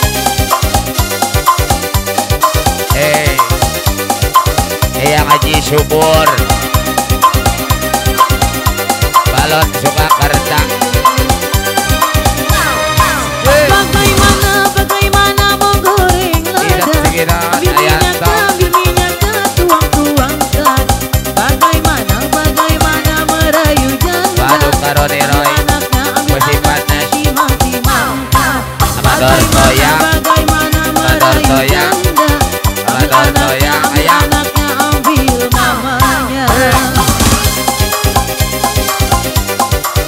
Eh. Eyang Haji Subur. Balon Surakarta.
Bagaimana, bagaimana menggoreng
Tidak
lada.
sekira
Ambil
ayat
minyak,
tau.
ambil minyak, tuang-tuangkan. Bagaimana, bagaimana merayu janda.
Waduh karone Roy.
Anaknya ambil
Masih
anaknya
panas.
timang-timangkan.
Amador Toyang.
Bagaimana, bagaimana
Amador
merayu
Toyang.
janda. Ambil
Amador
anaknya,
Toyang,
ambil
ayam.
anaknya, ambil mamanya.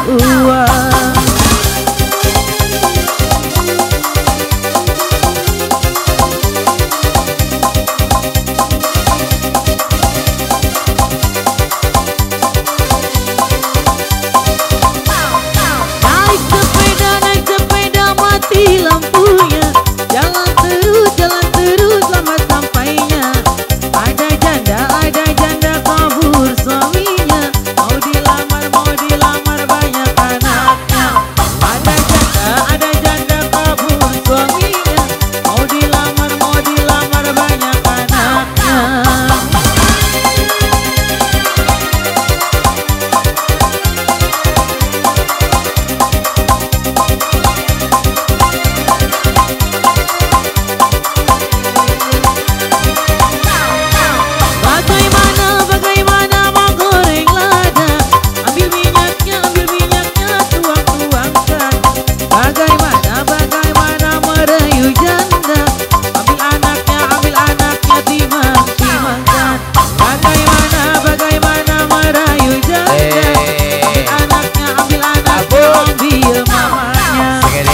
uang. Naik sepeda, naik sepeda mati lampunya. Jalan terus, jalan terus lama sampainya. Ada janda, ada janda kabur suaminya. Mau dilamar, mau dilamar banyak anaknya. Ada janda, ada janda kabur suaminya. Mau dilamar, mau dilamar banyak anaknya. Bagaimana, bagaimana mau goreng lada. Ambil minyaknya, ambil minyaknya, tuang-tuangkan. Bagaimana, bagaimana merayu janda. Ambil anaknya, ambil anaknya, timang-timangkan. Bagaimana, bagaimana merayu janda. Ambil anaknya, ambil anaknya, ambil mamanya.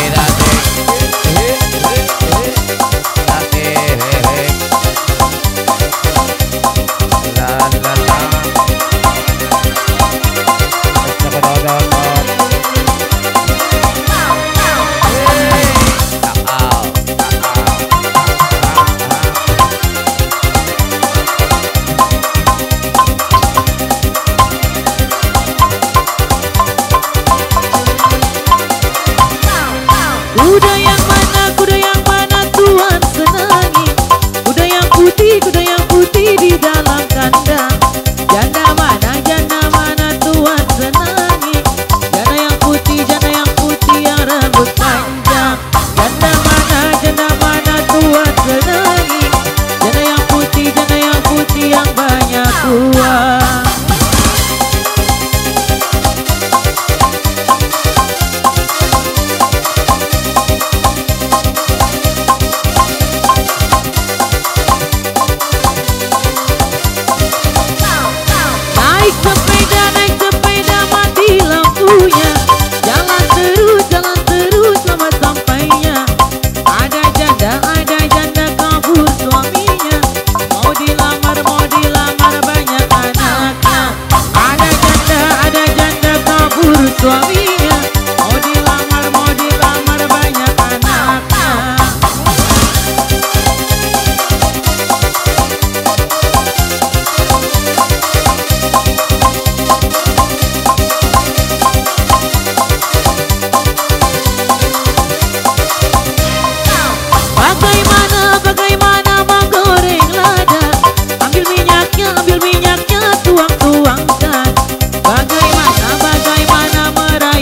Kuda yang mana, kuda yang mana Tuhan senangi. Kuda yang putih, kuda yang putih di dalam kandang. Janda mana, janda mana Tuhan senangi. Janda yang putih, janda yang putih yang rambut panjang. Janda mana, janda mana Tuhan senangi. Janda yang putih, janda yang putih yang banyak uang. Naik sepeda, naik sepeda mati lampunya. Jalan terus, jalan terus lama sampainya. Ada janda, ada janda kabur suaminya. Mau dilamar, mau dilamar banyak anaknya. Ada janda, ada janda kabur suaminya. Mau dilamar, mau dilamar banyak anaknya. Bagaimana, bagaimana mau goreng lada. Ambil minyaknya, ambil minyaknya, tuang-tuangkan. Bagaimana, bagaimana merayu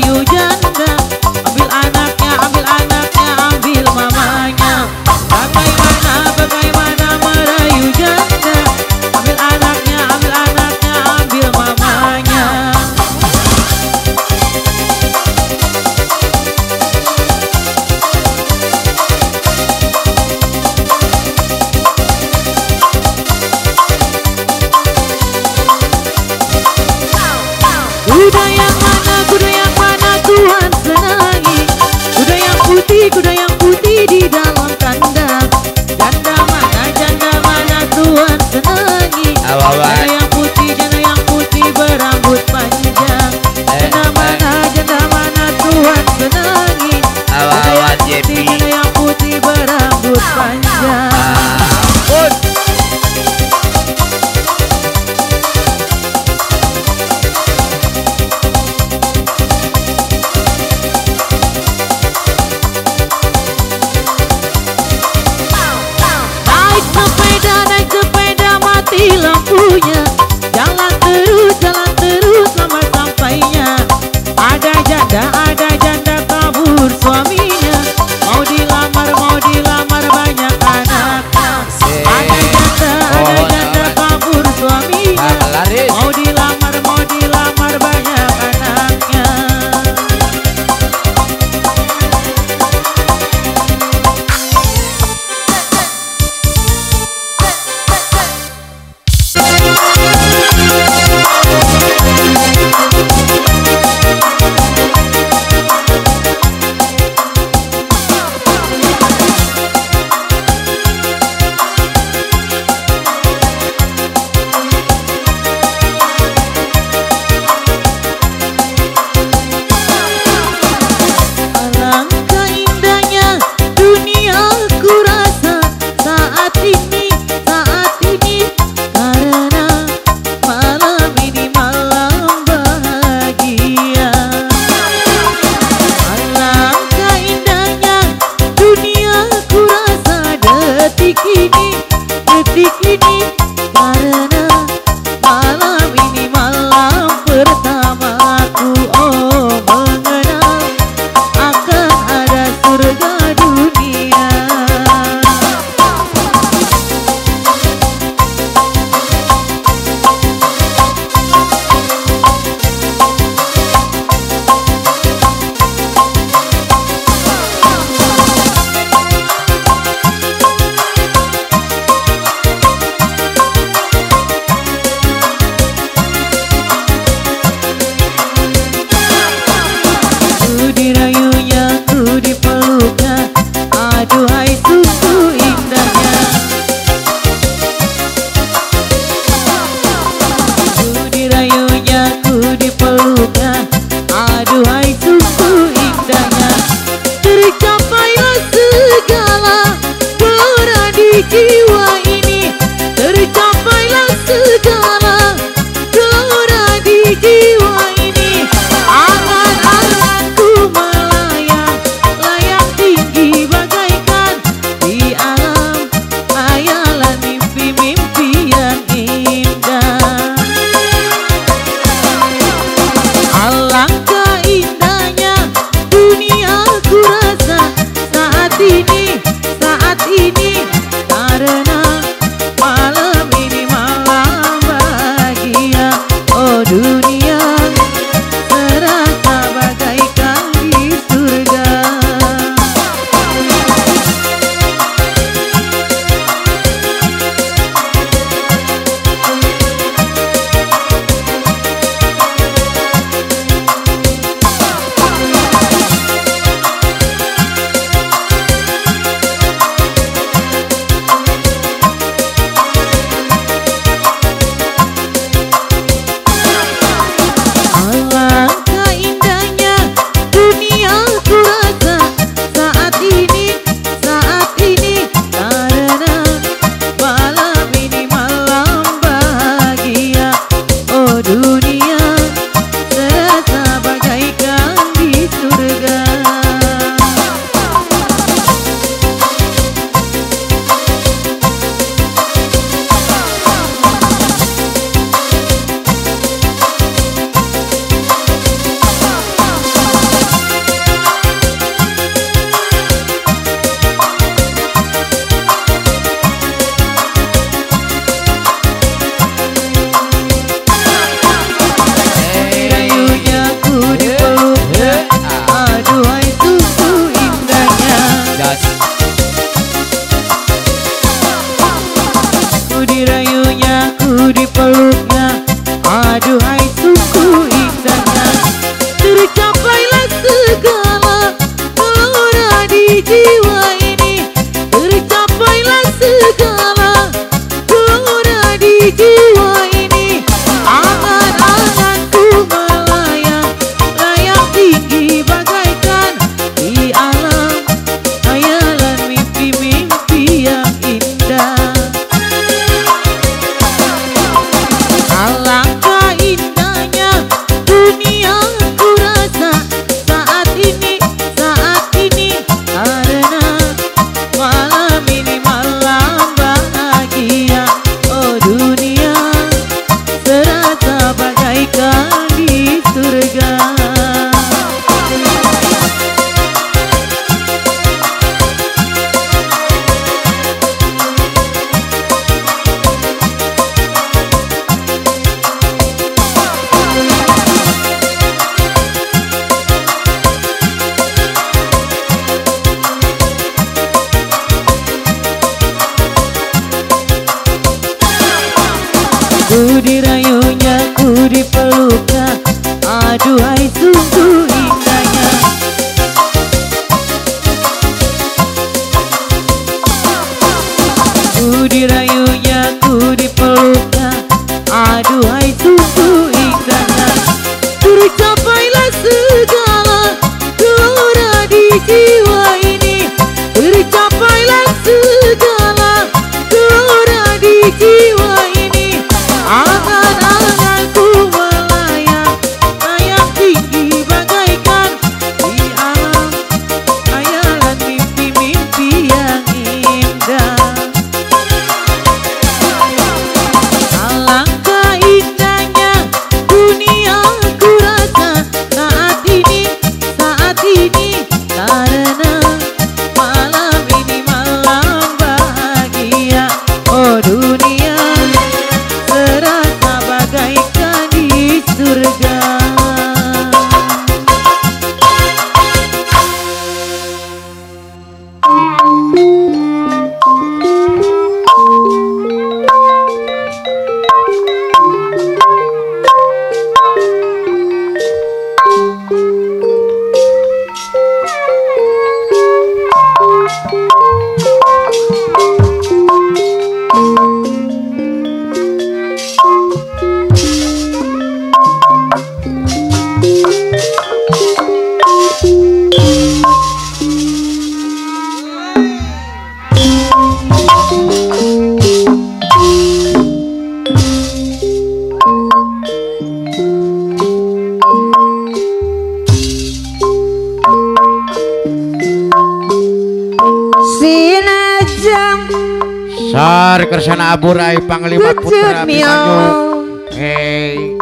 Sar kersana aburai Panglima Putra
Kecemil
Abimanyu. Hei.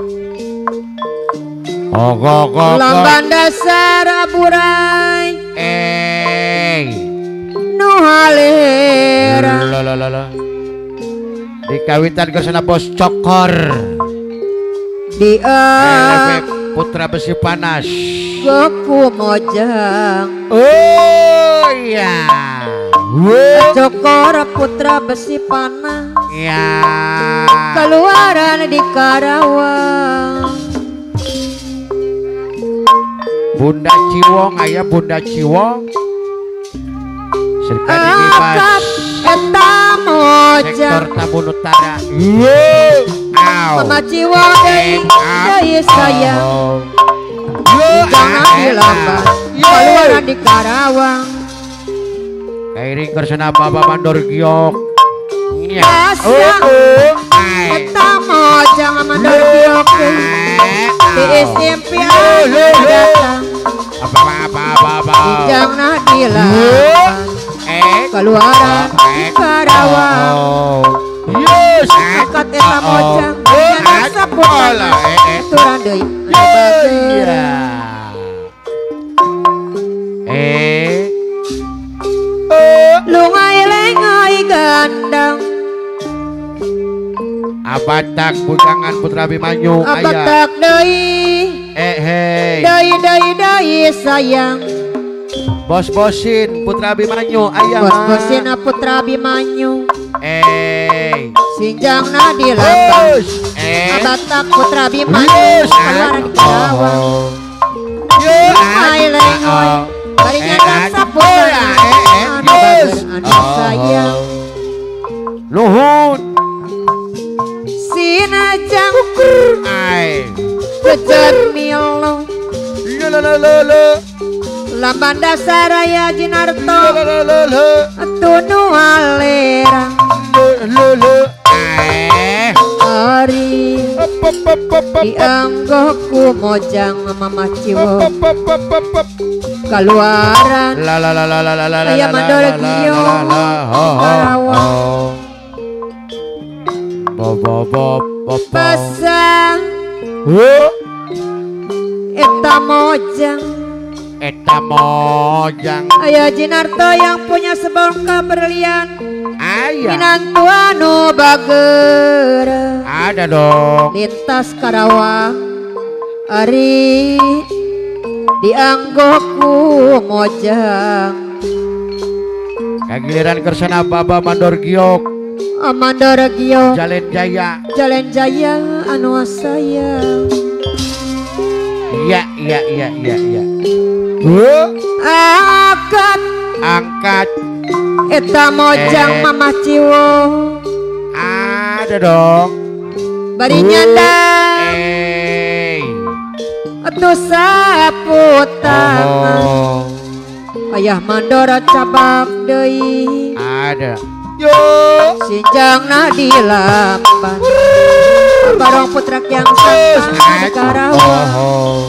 Ogo ogo.
Lamban dasar aburai
Hei.
nu halera
La la la la. Dikawitan kersana bos cokor.
dia
Elepe Putra Besi Panas.
goku mojang
Oh iya. Wuh.
cokor putra besi panas
Ya.
keluaran di Karawang
Bunda Ciwong ayah Bunda Ciwong. Serta
angkat
dibas.
eta
Sektor
mojang
Tambun Utara. Wow. Au.
mama ciwa deui deui sayang jangan dilambat keluaran di Karawang
Kairing kersana Baba Mandor Giok. Nya.
Asang.
Ai.
eta mojang mandor giok di S M P datang
Apa apa apa apa.
jangan dilambat
Eh.
keluaran di Karawang
Oh. Yes.
angkat eta mojang jangan saputra aturan deui
Iya. Eh.
lungai lengai gandang
Abatak bujangan Putra Abimanyu ayah.
abatak deui
Eh hei.
deui deui deui sayang
Bos-bosin Putra Abimanyu ayah.
bos-bosina Putra Abimanyu
Eh.
sinjangna dilambat
Yes. Eh.
abatak Putra Abimanyu
Yes.
keluaran di Karawang
Yes.
lungai lengai bari nyandang saputra anu bager anu sayang
Nuhun.
sinajang
Ai.
kejar milo
La la la la.
lamban dasar aya Jinarto
La la la la.
tunu alera
La la. Eh.
ari dianggoku mojang mama ciwo keluaran
La la la la la la la la.
Aya Mandor Giok. Karawang.
Bo bo bo bo.
pasang
Huh?
eta mojang
Eta mojang
aya Jinarto yang punya sebongkah berlian
ayah.
minantu anu bager
Ada dong.
lintas Karawang ari dianggoku mojang
Kagiliran kersana Baba Mandor Giok.
Amanda Regio
Jalen Jaya.
Jalan Jaya anu sayang
Iya iya iya iya iya. Huh?
angkat
Angkat.
eta mojang
Eh.
mama ciwo
Ada dong.
bari nyandang
Eh.
atuh sapu tangan
Oh.
ayah mandora cabak deui
Ada. Yo.
sinjangna dilamban barong putra yang santang di Karawang
Oh.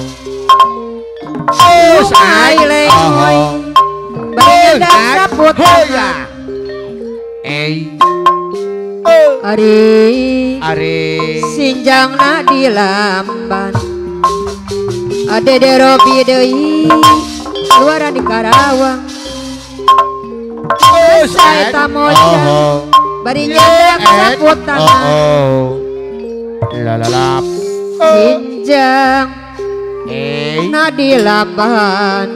lungai lengoy bari nyandang sapu tangan
Eh.
ari
Are.
sinjangna dilamban Adede Robi deui luaran di Karawang saya eta mojang bari nyandang sapu tangan
Oh. La la la.
sinjang
Eh.
na dilamban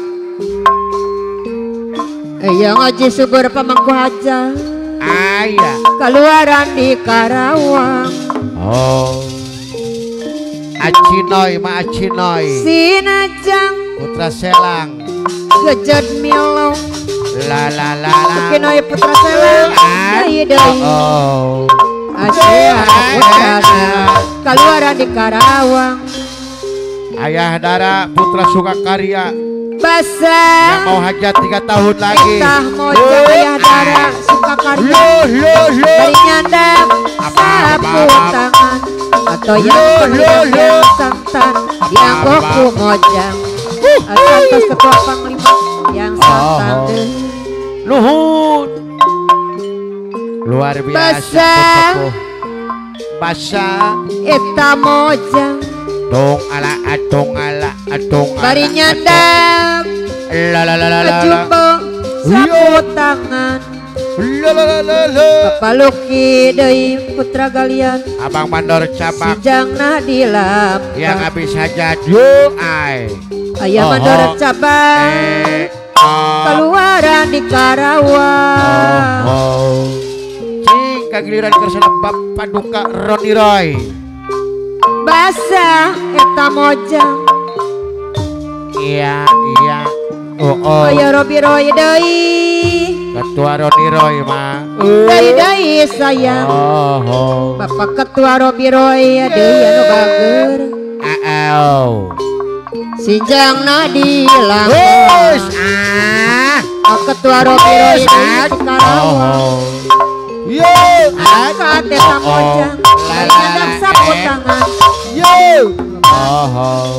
yang ngaji subur pamangku haja
Ayah.
keluaran di Karawang
Oh. Acinoy ma Acinoy.
sinajang
Putra Selang.
gejad milo
La la la la.
kinoy putra selang deui deui
Oh.
Asia putrana keluaran di Karawang
Ayah Dara Putra Sukakarya
basah
yang mau hajat tiga tahun lagi.
entah mojang ayah dara suka karya
Loh loh loh.
dari nyandang sapu tangan atau yang pendiam yang santan yang goku mojang santos ketua panglima yang santan deui
Nuhun. luar biasa
Basa.
sesepuh. Basa
Eta mojang
dong ala adong ala adong ala
bari nyandak
la la la la la la
kejumbo sapu tangan
la la la la la
papaluki deui putra galian
abang mandor cabak
sijangna dilam
yang habis saja dung ai
aya
Oh,
mandor
oh.
cabang
eh oh
keluaran di Karawang
oh cing kagiliran kersana Bapak Duka Roni Roy
Basa eta mojang
iya iya oh oh
aya Robi Roy deui
ketua Roni Roy mah
deui deui sayang
oh oh
Bapak Ketua Robi Roy deui anu bager
oh
sinjangna dilam
wes ah
Ketua Robi Roy deui di Karawang
oh yo
angkat eta mojang bari nyandak sapu tangan
yo oh oh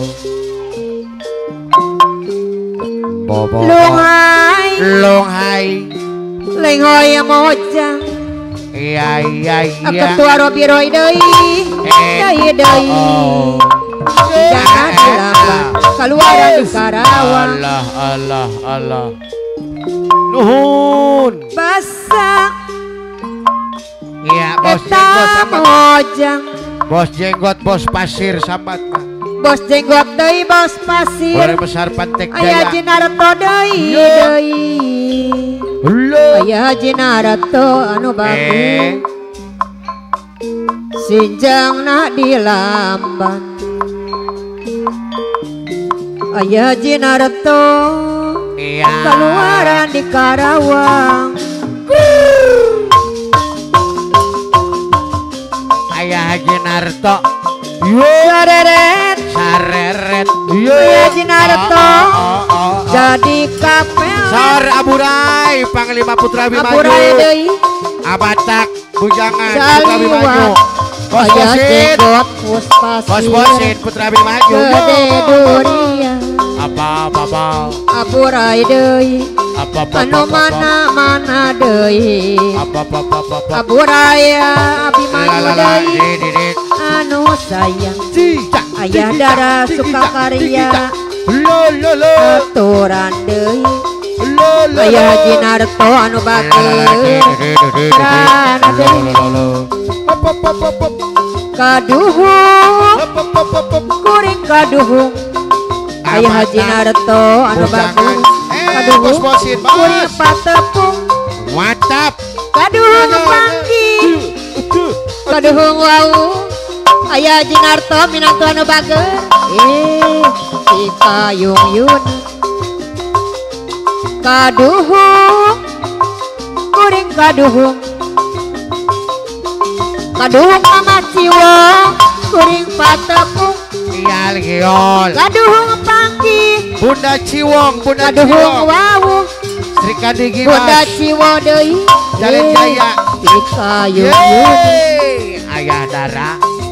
bobo
lunghai
lunghai
lenghoy mojang
iya iya iya
Ketua Robi Roy deui deui deui
oh
sinjangna dilam keluaran di Karawang
Allah Allah Allah nuhun
Basa
iya bos
eta
jenggot sambat
mojang
bos jenggot bos pasir sambat mah
bos jenggot deui bos pasir
Orang besar Pantek
aya
Jaya
Haji Narto deui
Yo.
deui
Halo
aya Haji Narto anu
eh
bagus sinjangna dilamban aya Haji Narto
iya
keluaran di Karawang
ayah Haji Narto yo
sareret
sareret yo
aya Haji Narto
oh, oh, oh, oh.
jadi kapel
Sor Aburai Panglima Putra Abimanyu
apurai deui
Abatak Bujangan Putra Abimanyu
saliwat
Bos
aya
Bosin
jenggot bos
Bos
pasir
Bosin Putra Abimanyu
gede durian
apa apa apa
apurai deui
apa apa
anu mana-mana deui
apa apa apa apa apa
apurai Abimanyu deui
di di di
anu sayang
Cicak,
ayah
cicak,
darah
cicak,
Sukakarya
cicak. Lo lo lo
aturan deui
lo lo
aya Haji Narto anu bager Rana deui
Op, op, op, op, op.
kaduhung
Op, op, op, op, op.
kuring kaduhung aya Haji Narto anu bager
Eh,
kaduhung
bos bosin, bos.
kuring patepung
Watap
kaduhung panggih kaduhung wau aya Haji Narto minangtu anu bager eh si payung yun kaduhung kuring kaduhung kaduhung mama ciwong kuring patepung
Iyal giol
kaduhung panggih
Bunda Ciwong Bunda
kaduhung
Ciwong
wau
Sri Kandi
Bunda
Gimas
ciwo deui
Jalan Jaya
si payung yun
Yeay Ayah Dara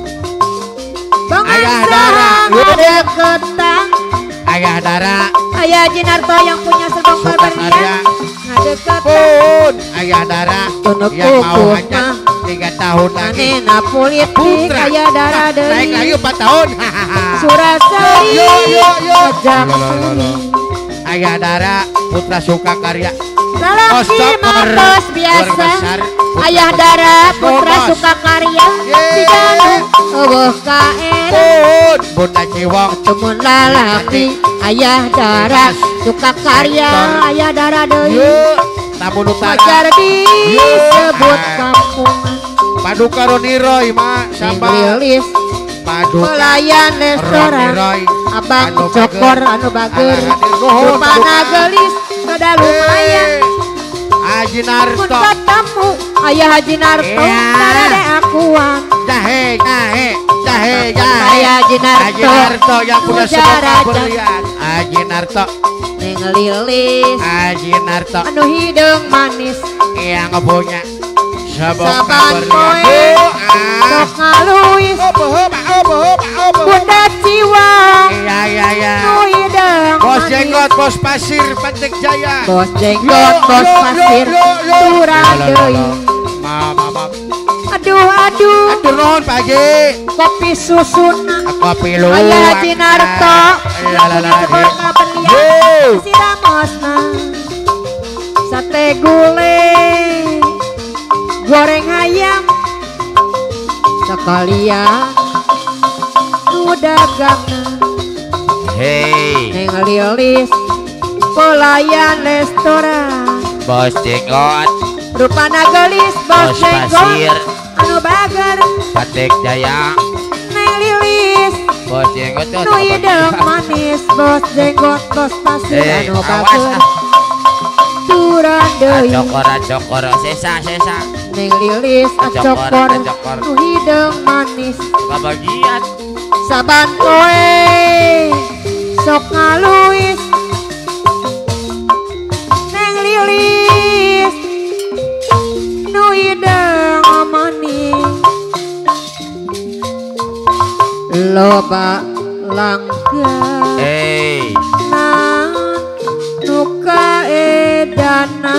Ayah
Bangsa
Dara.
ada ketang
Ayah Dara
Ayah Haji Narto yang punya serbang
Sukakarya.
berlian ada ketang
Pun Ayah Dara
Tunuk
yang mau
kukuh
hanya
mah.
tiga tahun lagi
Anena politik
Putra
Ayah Dara
Naik lagi
deui
empat tahun
Surasari
Yo yo yo
Kajang
Lo, lo, lo, lo. Ayah Dara Putra Sukakarya
Salam si matos biasa Ayah Dara Putra
Bos.
Sukakarya
Yeay.
Di Danau Eueuh ka era
Pun Bunda Ciwong
temun lalaki Ayah Dara Sukakarya Ayah Dara deui
Yo Tamun Utara
Pacar disebut
Yo.
kampungan
Paduka Roni Roy ma sama
Inggris
Paduka
pelayan
Roni
restoran
Roy
Abang
Anu
cokor
bager.
anu bager
Ala hadir nuhun,
rupana
Paduka.
gelis kada lumayan
Eh, Haji
mun
Narto
ketemu Ayah Haji Narto
Iya.
tarade akuan
Jahe jahe jahe jahe
Ayah Haji Narto
Haji Narto yang punya
Mujarajah.
sebuah berlian Haji Narto
ning lilis
Haji Narto
anu hidung manis
yang punya sebuah
saban poe
berlian
sok ngaluis
Opo hoba opo hoba opo
Bunda Ciwong
Iya iya iya
nu hidung
Bos
manis.
jenggot bos pasir Pantek Jaya
Bos jenggot bos pasir turang deui
Mau
Aduh aduh
Aduh non pagi
kopi susuna
kopi lu
Ayah Haji Narto si Ramosna sate gulai goreng ayam sekalian nu dagangna
Hei
Neng Lilis pelayan restoran
Bos Jenggot
rupana gelis bos
Bos
jenggot
Pasir
anu bager
Patek Jaya
Neng Lilis
Bos Jenggot tuh
nu hidung manis bos jenggot bos pasir
Hei
anu
awas
bager
ah
turun deui
Acokor acokor sesa sesa
Neng Lilis
Acokor,
acokor
acokor.
nu hidung manis
Kebagian
saban koe sok ngaluis Neng Lilis nu hidung manis loba langgam
Hei
nan nuka edana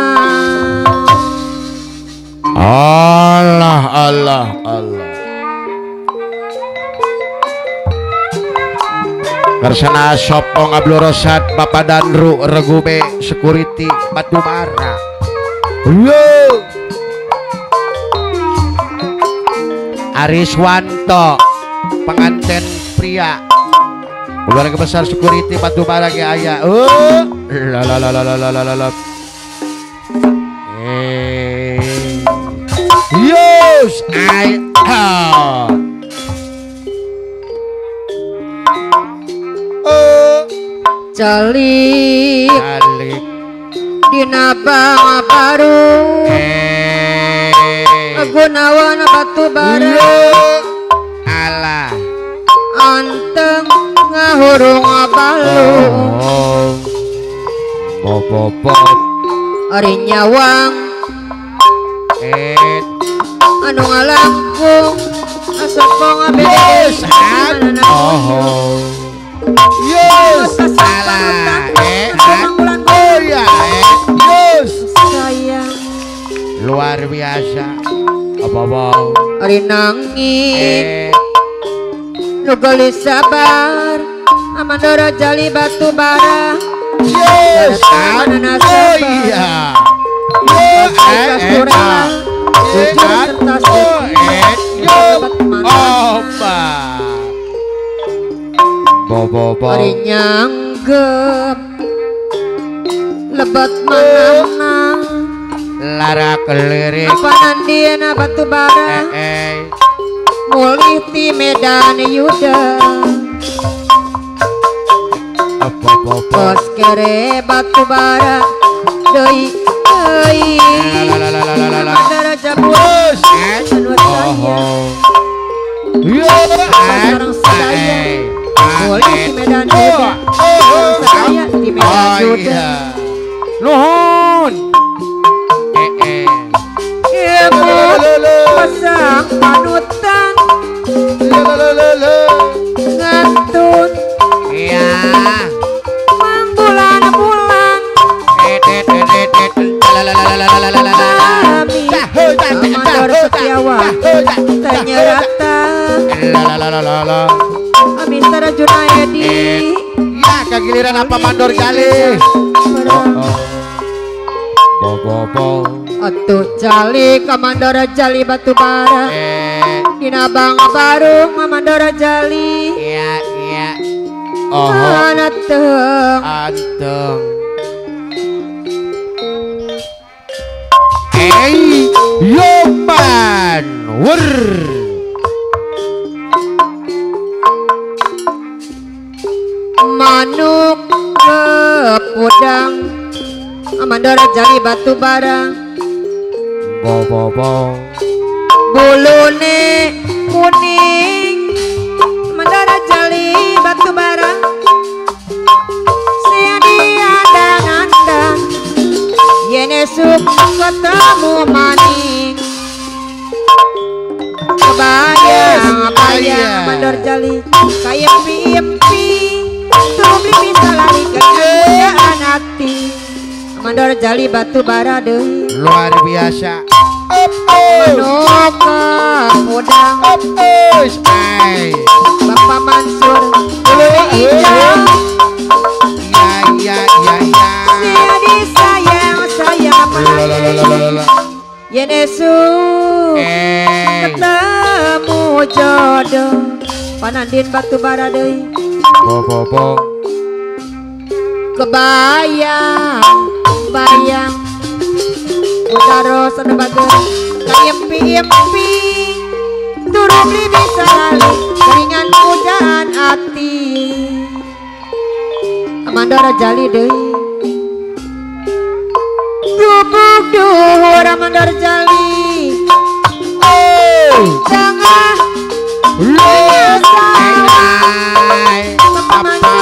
Allah Allah Allah Karsana sopo ngablorosat Bapak Danru Regube Security Batubara Yo Ariswanto pengantin pria keluarga besar security Batubara ge aya oh la la la la la la la la eh yes I ah oh
calik
balik
dina bang baru
eh
Gunawan Batubara
alah
anteng ngahurung balu
oh pop pop pop
ari nyawang
eh
anu ngalangkung asapa
yes
ngabede
oh yes alah eh oh ya eh yes
sayang
luar biasa apa apa
ari nangis
eh
nu gelis sabar Amandoro Jali Batubara
yes
Manana
oh
sabar
iya
Pas
eh
ikhlas
eh
kurang
eh
jujur serta
oh
setia
eh yo
dapat manfaat.
opa bo bo bo
Ari nyanggep lebat manana
lara kelirik
apa nandina Batubara
eh eh
mulih ti Medan Yuda
apa apa apa
bos kere Batubara deui deui
la la la la la la la
Amandoro Jabur
bos eh
anu
oh
saya
yo
Sarang sadaya mulih ti Medan Yuda Sarang sadaya ti Medan
oh
Yuda
iya nuhun eh eh
ilmu pasang panutan ngantun
iya
bulan bulan kami Amandoro Setiawan ternyata Amistara Junaedi
ya kegiliran apa mandor kali bo bo bo
atuh Jali Kamandoro Jali Batubara
eh
dina bang baru Amandoro Jali
iya iya oh
anateng
anteng eh yoman wur
manuk ke pudang Amandoro Jali Batubara
bo bo bo
bulune kuning Amandoro Jali Batubara sia diandang-andang yenesuk ketemu maning kebayang bayang Amandoro Jali kayempi-empi tumi bisa lari kemuliaan hati Amandoro Jali Batubara deui
luar biasa
Manoka Podang
Opus ay
Bapak Mansur Hijau
Ya ya ya ya
Jadi sayang sayang apa
Lalalalalalala.
Yenesu
Eh
ketemu jodoh Panandin batu bara deui
Bo bo bo
kebayang bayang udara senebageun kayempi-yempi turun di salali keringan pujaan ati Amandora jali deui gubuk duhur Amandora jali oh jangan
Ay Papa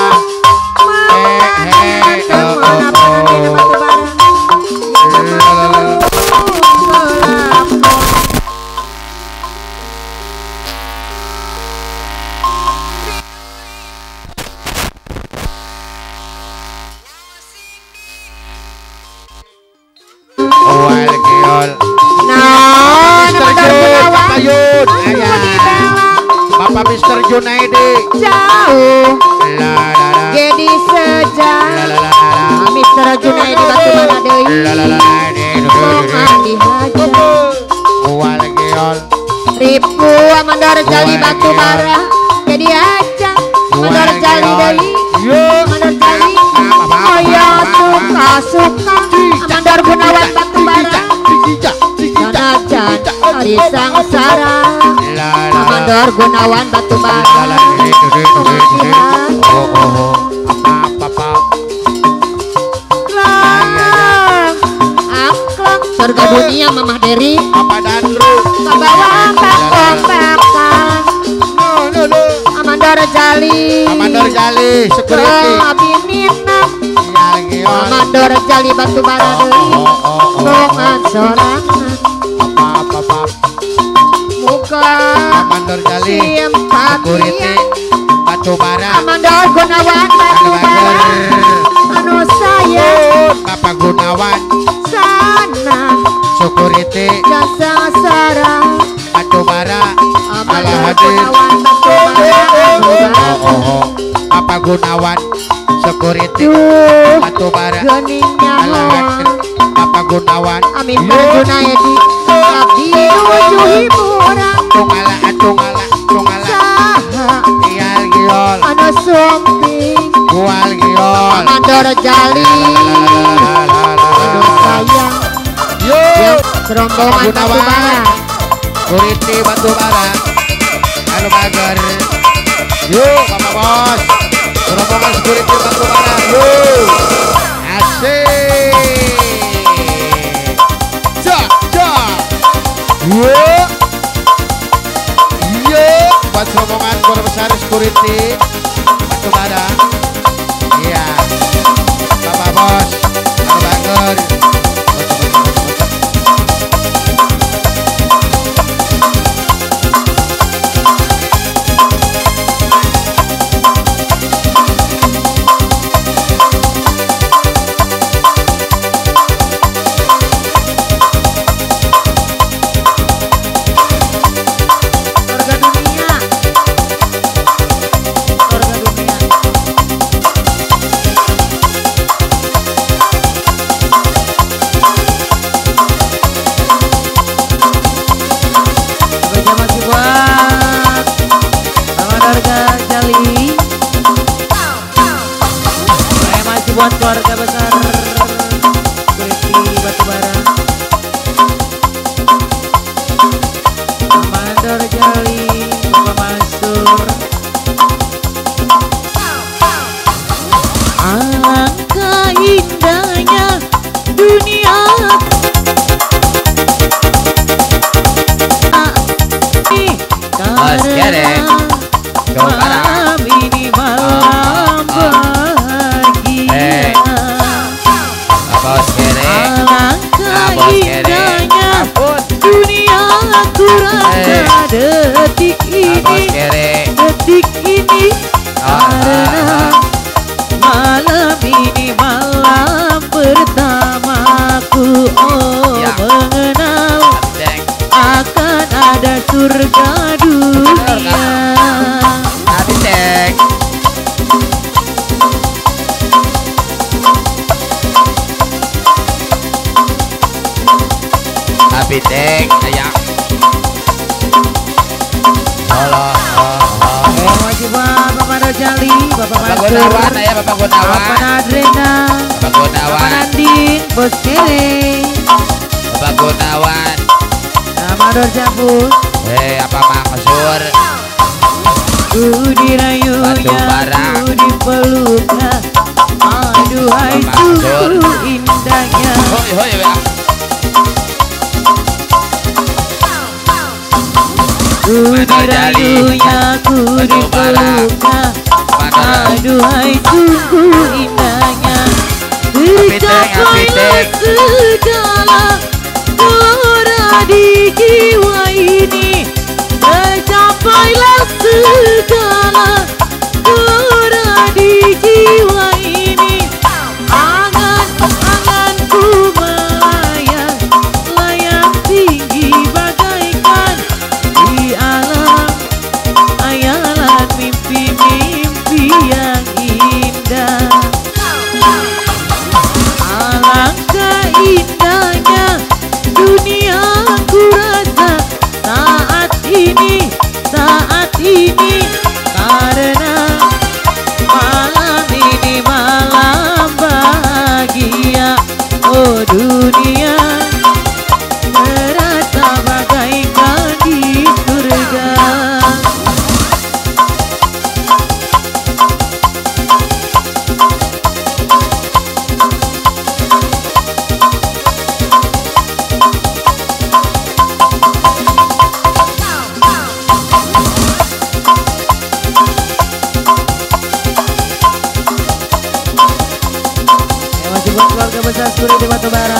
Bapak Mister Junaidi
jauh
la la la
jadi sejak
la la la la
Mister Junaidi batu mana deui
la la la
Songan dihajar
Walgiol
ribu Amandor jali batu bara jadi aja Amandor jali deui Amandor jali kaya suka-suka Amandor Gunawan batu bara Janajan hari sangsara Amandor Gunawan batu bara
oh oh apa apa
Lang angklong surga dunia Mamah Deri
apa Dandru
kabawa bak-bakan
no no no
Amandor jali
Amandor Jali security
abinina
Walgiol
Amandor jali batu bara deui songan sorangan
apa apa
muka
Amandor Jali security
simpati
batu bara
Amandor Gunawan batu bara anu sayang
Bapak Gunawan
sana
security
jasa sara
batu bara
Amandor
hadir.
Gunawan batu bara anu
oh
bara
oh oh Bapak Gunawan security
duh
batu bara
geningnya
ala hadir. Bapak Gunawan
Amin Junaidi abdi nuju hiburan
tungala tungala tungala
saha
Ial giol
anu sumping
Bual giol
Amandor jali anu sayang
yo
yang serombongan batu bara
security batu bara anu bager yo Bapak Bos rombongan security batu bara yo asik ja ja yo yo buat rombongan guru besar security batu bara iya Bapak Bos anu bager
surga dunia surga dunia
Beja masih buat Amandor Jali. Saya masih buat keluarga besar Security Batubara. Amandor Jali, Bapak Mansur. Alangkah indahnya dunia.
Mas Kere. Jawa Barat.
Malam ini malam bahagia.
Eh. Bos Kere
Alangkah
Bos Kere
indahnya
ampun
dunia ku rasa
Eh.
detik
Bos
ini,
Kere
detik ini karena
ah,
malam ini malam pertamaku oh
Ya.
mengenal
Deng
surga dunia.
Tapi cek. Tapi cek sayang. Halo.
Eh wajib Bapak Rojali, Bapak
Bapak
Mansur,
Gunawan ya Bapak Gunawan.
Bapak Nadrena,
Bapak
Bapak
Gunawan.
Nandin, Bos Kere,
Bapak Gunawan.
nama Dorjabus.
Eh apa Mansur?
Ku dirayunya,
Batu bara.
ku dipeluknya, aduhai
Bapak Mansur.
sungguh indahnya.
Hoi hoi ya.
Ku dirayunya, ku dipeluknya, aduhai sungguh indahnya. Tercapailah segala gelora di jiwa ini. Tercapailah segala gelora di jiwa ini. Angan-anganku melayang, layang tinggi bagaikan di alam hayalan mimpi-mimpi yang indah. Alangkah indahnya dunia ku rasa saat ini, saat ini. Karena malam ini malam bahagia. Oh dunia terasa bagaikan di surga. Ya, masih buat keluarga besar Suri di Batubara.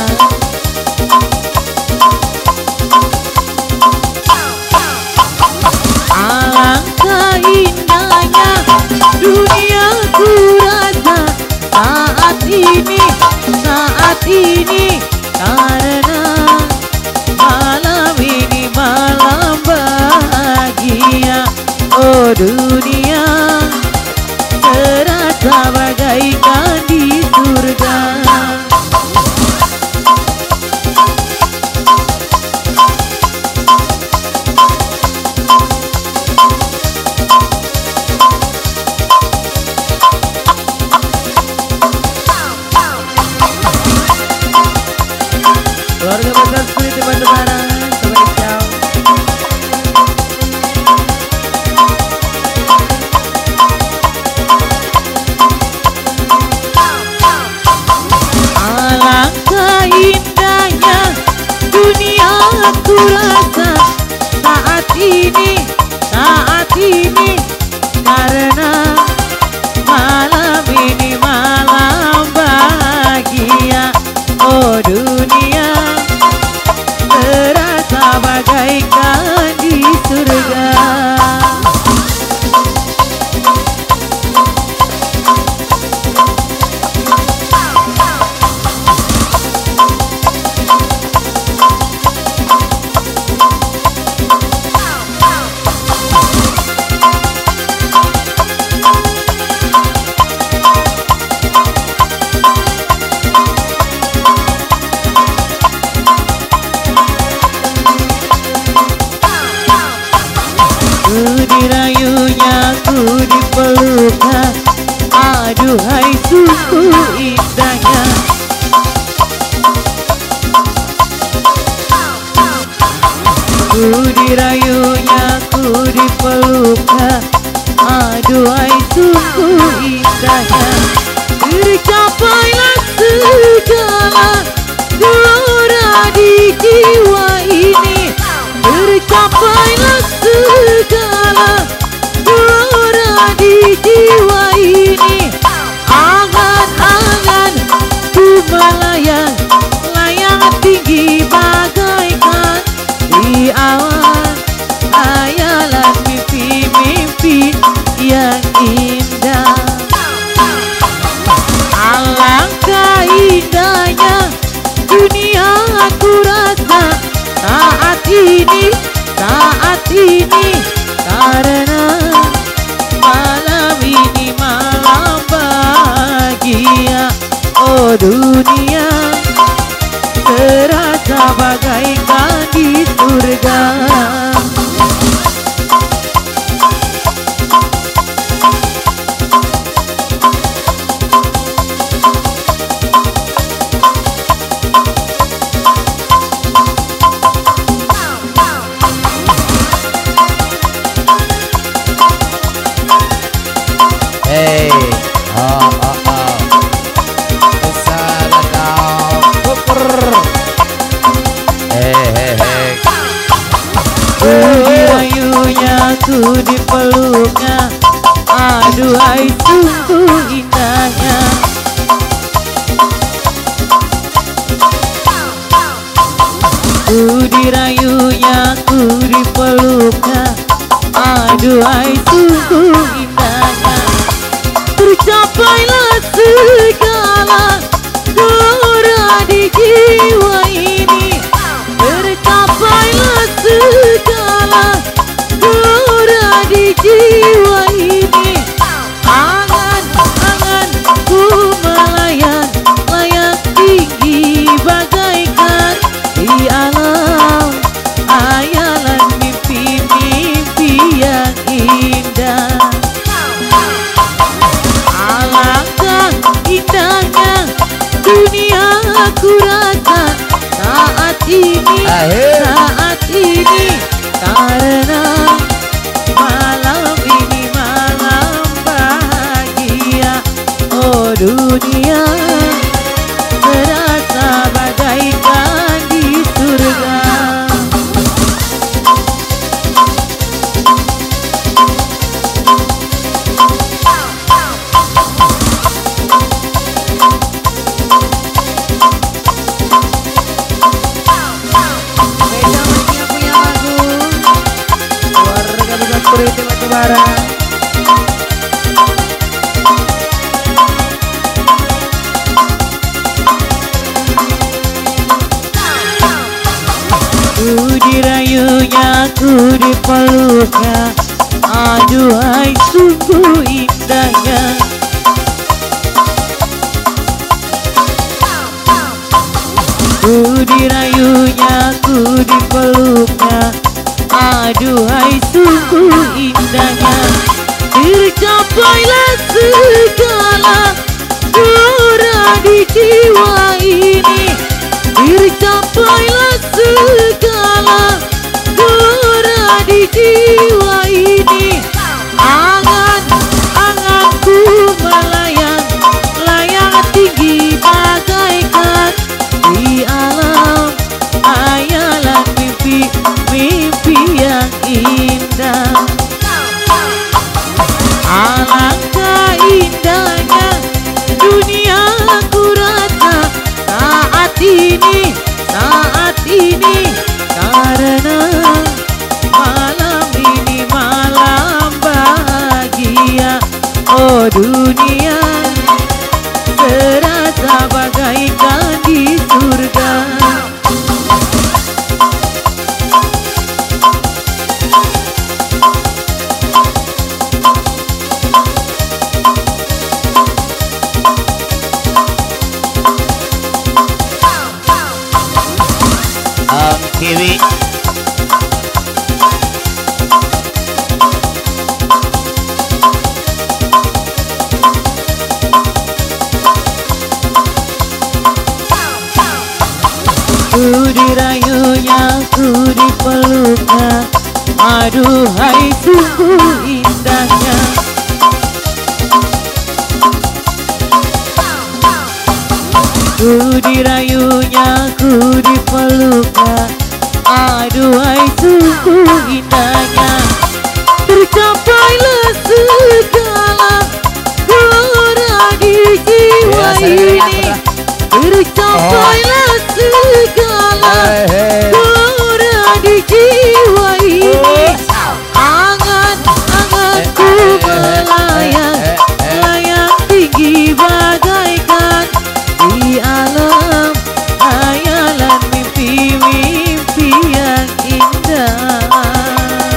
Alangkah indahnya dunia ku rasa saat ini, saat ini. Karena malam ini malam bahagia. Oh dunia terasa bagaikan di surga. Keluarga besar Spirit di Bandung sebagai ciao. Alangkah indahnya dunia ku rasa saat ini, saat ini. Karena malam ini malam bahagia. Oh dunia terasa bagaikan di surga. Ku dirayunya, ku dipeluknya, aduhai sungguh indahnya. Ku dirayunya, ku dipeluknya, aduhai sungguh indahnya. Tercapailah segala gelora di jiwa ini. Tercapailah segala gelora di jiwa ini. Angan-angan ku melayang, layang tinggi bagaikan di awan hayalan mimpi-mimpi yang indah. Alangkah indahnya dunia ku rasa saat ini, saat saat ini, karena malam ini malam bahagia. Oh dunia terasa bagaikan di surga.
Hey, oh oh oh, Saladau, super. Hey hey hey.
Ku dirayunya, ku dipeluknya, aduhai sungguh indahnya. Ku dirayunya, ku dipeluknya, aduhai sungguh indahnya. Tercapailah segala gelora di jiwa ini. Tercapailah segala gelora di jiwa ini. Angan-angan ku melayang, layang tinggi bagaikan di alam hayalan mimpi-mimpi yang indah. Alangkah indahnya dunia aku rasa saat ini, saat ini, karena malam ini malam bahagia. Oh dunia terasa bagaikan di surga. Itu Batu Bara. Ku dirayunya, ku dipeluknya, aduhai sungguh indahnya. Ku dirayunya, ku dipeluknya, aduhai sungguh indahnya. Tercapailah segala gelora di jiwa ini. Tercapailah segala gelora di jiwa ini. Angan-anganku melayang, layang tinggi bagaikan di alam hayalan mimpi, mimpi yang indah. Alangkah indahnya dunia aku rasa saat ini, saat ini, karena malam ini malam bahagia. Oh dunia terasa bagaikan di surga.
Om Kiwi.
Ku dirayunya, ku dipeluknya, aduhai sungguh indahnya. Ku dirayunya, ku dipeluknya, aduhai sungguh indahnya. Tercapailah segala gelora di jiwa ini. Tercapailah segala gelora di jiwa ini. Angan-anganku melayang, layang tinggi bagaikan di alam hayalan mimpi-mimpi yang indah.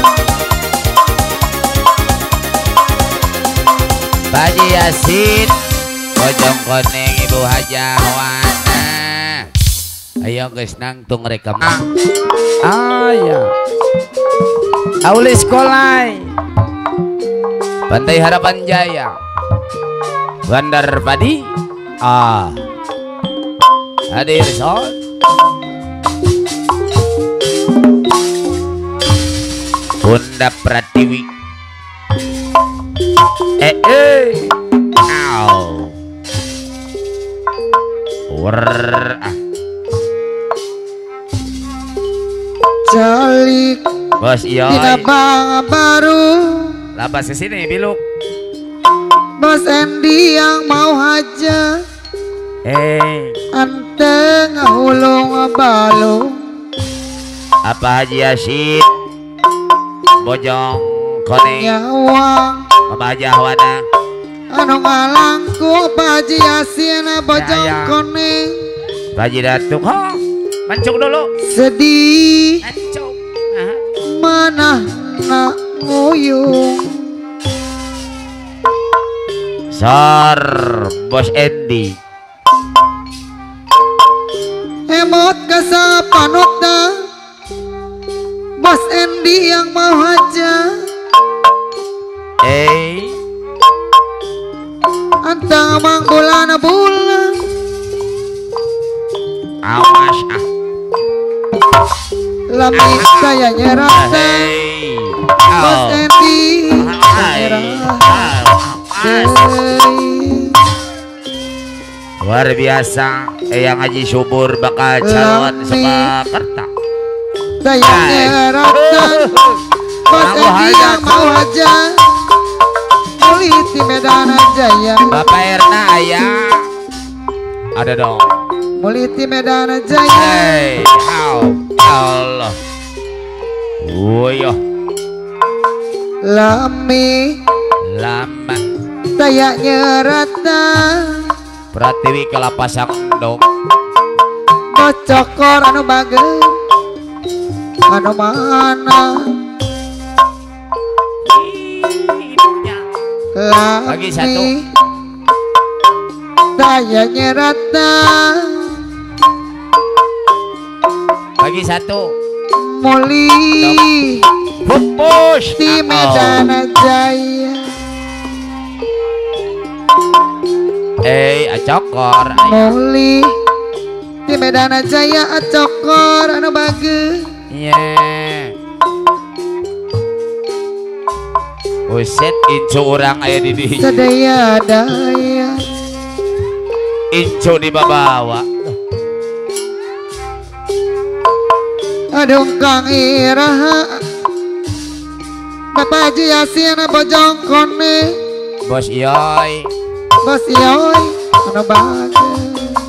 koneng Ibu Hajawana. Ayo guys nangtung rekam.
Ah ya. Auli sekolah.
Pantai Harapan Jaya. Bandar Padi. Ah. Hadir son. Bunda Pratiwi. Eh eh. Au. Wer. Ah.
Jalik
Bos Iyoy.
tidak bang baru.
Labas ke sini Biluk.
Bos Endi yang mau haja.
Eh,
Ante ngahulung balung.
apa Haji Yasin? Bojong koneng.
Nyawang
Mama Haji Ahwana.
anu ngalangku Pak Haji Yasin bojong
Ya, ya.
koneng.
Pak Haji Datuk. Ho, mancung dulu.
Sedih
Mancung. Aha.
mana nak nguyung.
Sor Bos Endi.
Emot kasapanutna Bos Endi yang mau haja.
Eh,
Antang mang bulan bulan
awas ah.
Lamis saya nyerah
Hei.
Bos
Au.
Endi
Hai.
nyerah
Awas. Luar biasa. Eyang Haji Subur bakal calon
Lami.
Surakarta.
Saya nyerah Bos
Aku
Endi
haja,
yang mau haja. Polisi Medan Jaya.
Bapak Erna ayah. Ada dong.
Polisi Medan Jaya.
Hei, au, Allah. Woyo,
Lami
lama.
saya nyerata
Pratiwi kelapa sangdong.
Bos cokor anu bager anu mana
Bagi satu.
Lami saya nyerata
Bagi satu.
Muli
Push.
di Medan Jaya.
Eh, acokor.
Muli di Medan Jaya cokor anu bager.
Iya. Buset, incu orang aya di dieu.
Sadaya daya
Incu di babawa.
aduh Kang Iraha Bapak Haji Yasin bojong kone
Bos Iyoy.
Bos Yoy anu bager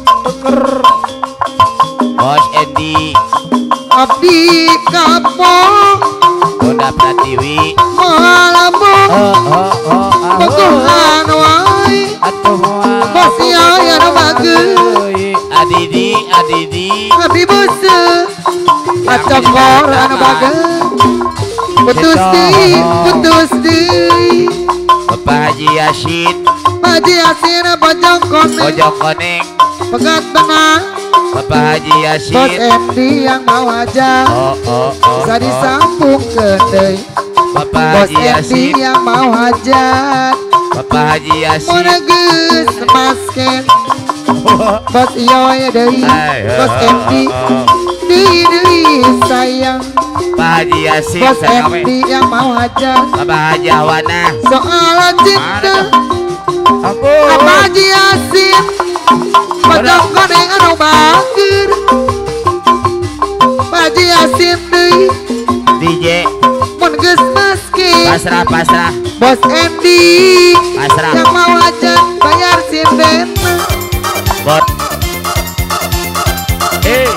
Bos Endi.
abdi kapok
Bunda Pratiwi.
malamu
Oh, oh, oh,
Betuhan wae
Atuh
Bos Yoy anu bager
Adidi, Adidi.
abdi buse acokor anu bager putus deui putus deui
Bapak Haji Yasin.
Pak Haji Yasin bojong kone
Bojong koneng.
pegat tenang
Bapak Haji
Bos
Yasin.
Endi yang mau aja
Oh, oh, oh,
bisa
oh.
disambung ke deui
Bapak
Bos
Haji
Endi
Yasin.
yang mau hajat
Bapak Haji
mau
Yasin.
negeus masken Bos Iyoy deui
Hai,
Bos
oh,
Endi
oh, oh.
deui deui sayang
Pak Haji Yasin.
Bos
Sakawe.
Endi yang mau hajat
Bapak Haji Ahwana.
soal cinta
Aku.
Apa Haji Yasin bojong koneng anu bager Pak Haji Yasin deui
D J.
mun geus masken
Pasrah, pasrah.
Bos Endi
Pasrah.
yang mau aja bayar sinden
Bot. Eh.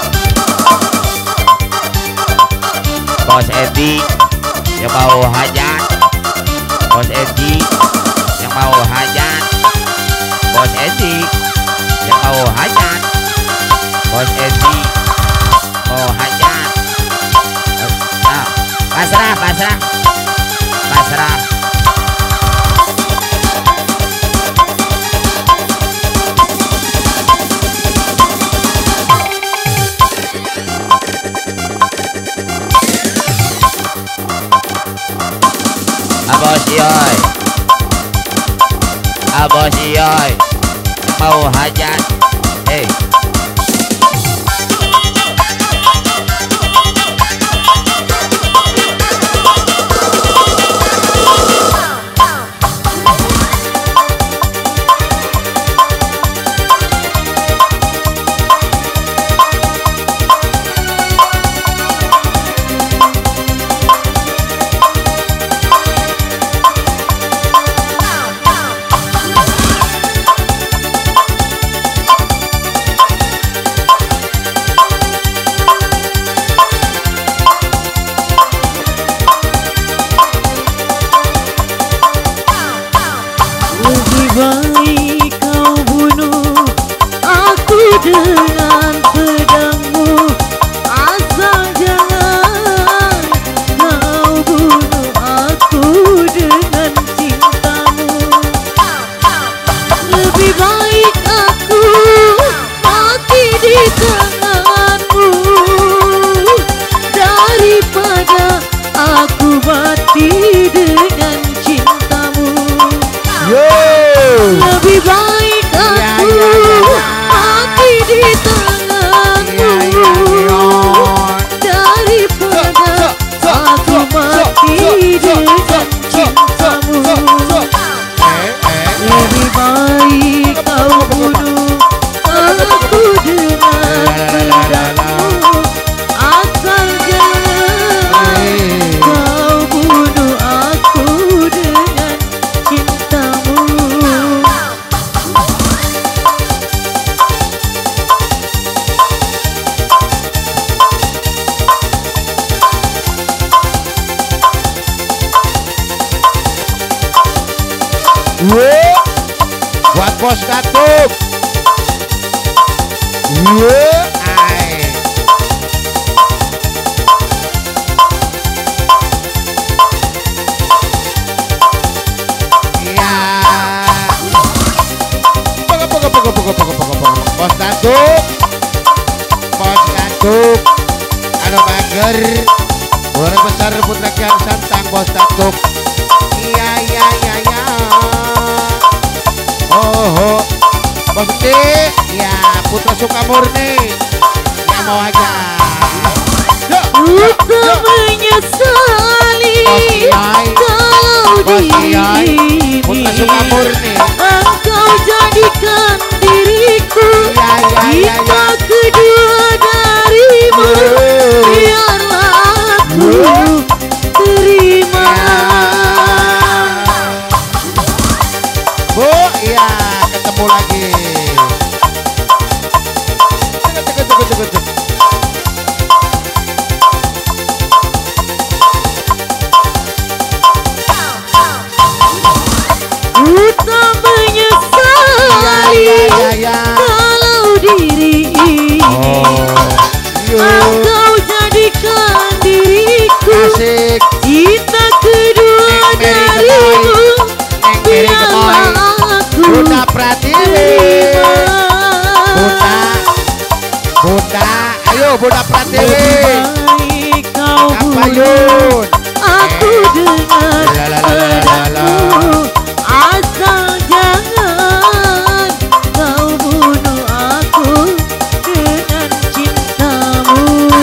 Bos Endi yang mau hajat. Bos Endi yang mau hajat. Bos Endi yang mau hajat. Bos Endi mau hajat. Nah, pasrah, pasrah. Pasrah. Abos yoy, abos yoy, mau hajat, hey.
Baik kau bunuh aku dengan pedangmu, asal jangan kau bunuh aku dengan cintamu. Lebih baik aku mati di tanganmu daripada aku mati dengan cintamu. Lebih baik aku mati di tanganmu daripada aku mati dengan cintamu. Lebih baik kau bunuh aku dengan pedangmu, asal jangan kau bunuh aku dengan cintamu.
Wuh, buat bos Datuk. Wuh, ai. Iya. Pogo pogo pogo pogo pogo pogo pogo. Bos Datuk. Bos Datuk. Anu bager. Orang besar Putra Kian Santang Bos Datuk. Iya iya iya iya. Oh, Bos D, ya Putra Sukamurni, ya mau aja.
Aku menyesali kalau diri
Putra Sukamurni,
engkau jadikan diriku
ya, ya, ya,
cinta
ya.
kedua darimu. Biarlah aku terima.
Bu, iya ketemu lagi. Cek, cek, cek, cek, cek.
Ku tak menyesali
Ya, ya, ya.
kalau diri ini engkau jadikan diriku
Asik.
cinta kedua
Neng Mary
darimu.
Neng Mary
Biarlah
Gemoy.
aku
Bunda Pratiwi. Bunda, Bunda, ayo Bunda Pratiwi.
Lebih baik kau bunuh
Kapayun.
aku dengan
La, la, la, la, la, la.
pedangmu, asal jangan kau bunuh aku dengan cintamu.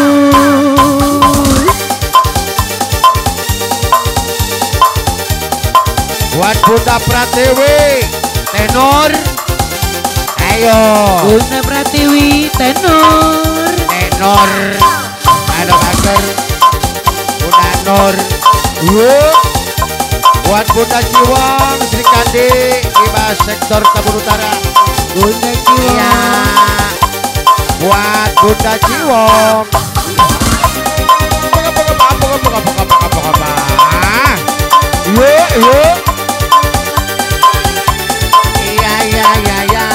Buat Bunda Pratiwi, tenor. Ayo,
Bunda Pratiwi tenor.
tenor. Ada bager. Bunda Nur. Wuh. Buat Bunda Ciwong, Sri Kandi, Ibas Sektor Tabur Utara.
Bunda
Iya.
Ciwong.
Buat Bunda Ciwong. Poga poga poga poga poga poga poga poga poga. Yuk yuk. Iya iya iya iya.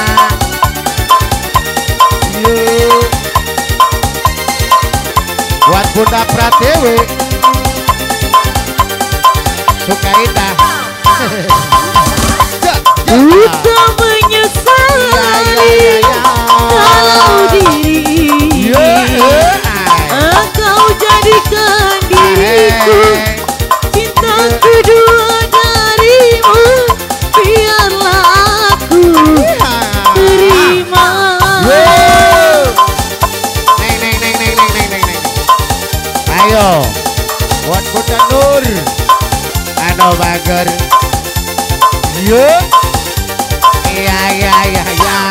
Yuk. Buat Bunda Pratiwi. Suka indah.
Ku tak menyesali kalau diri engkau jadikan diriku cinta kedua
dong buat Bunda Nur Ano Bager yuk iya iya iya iya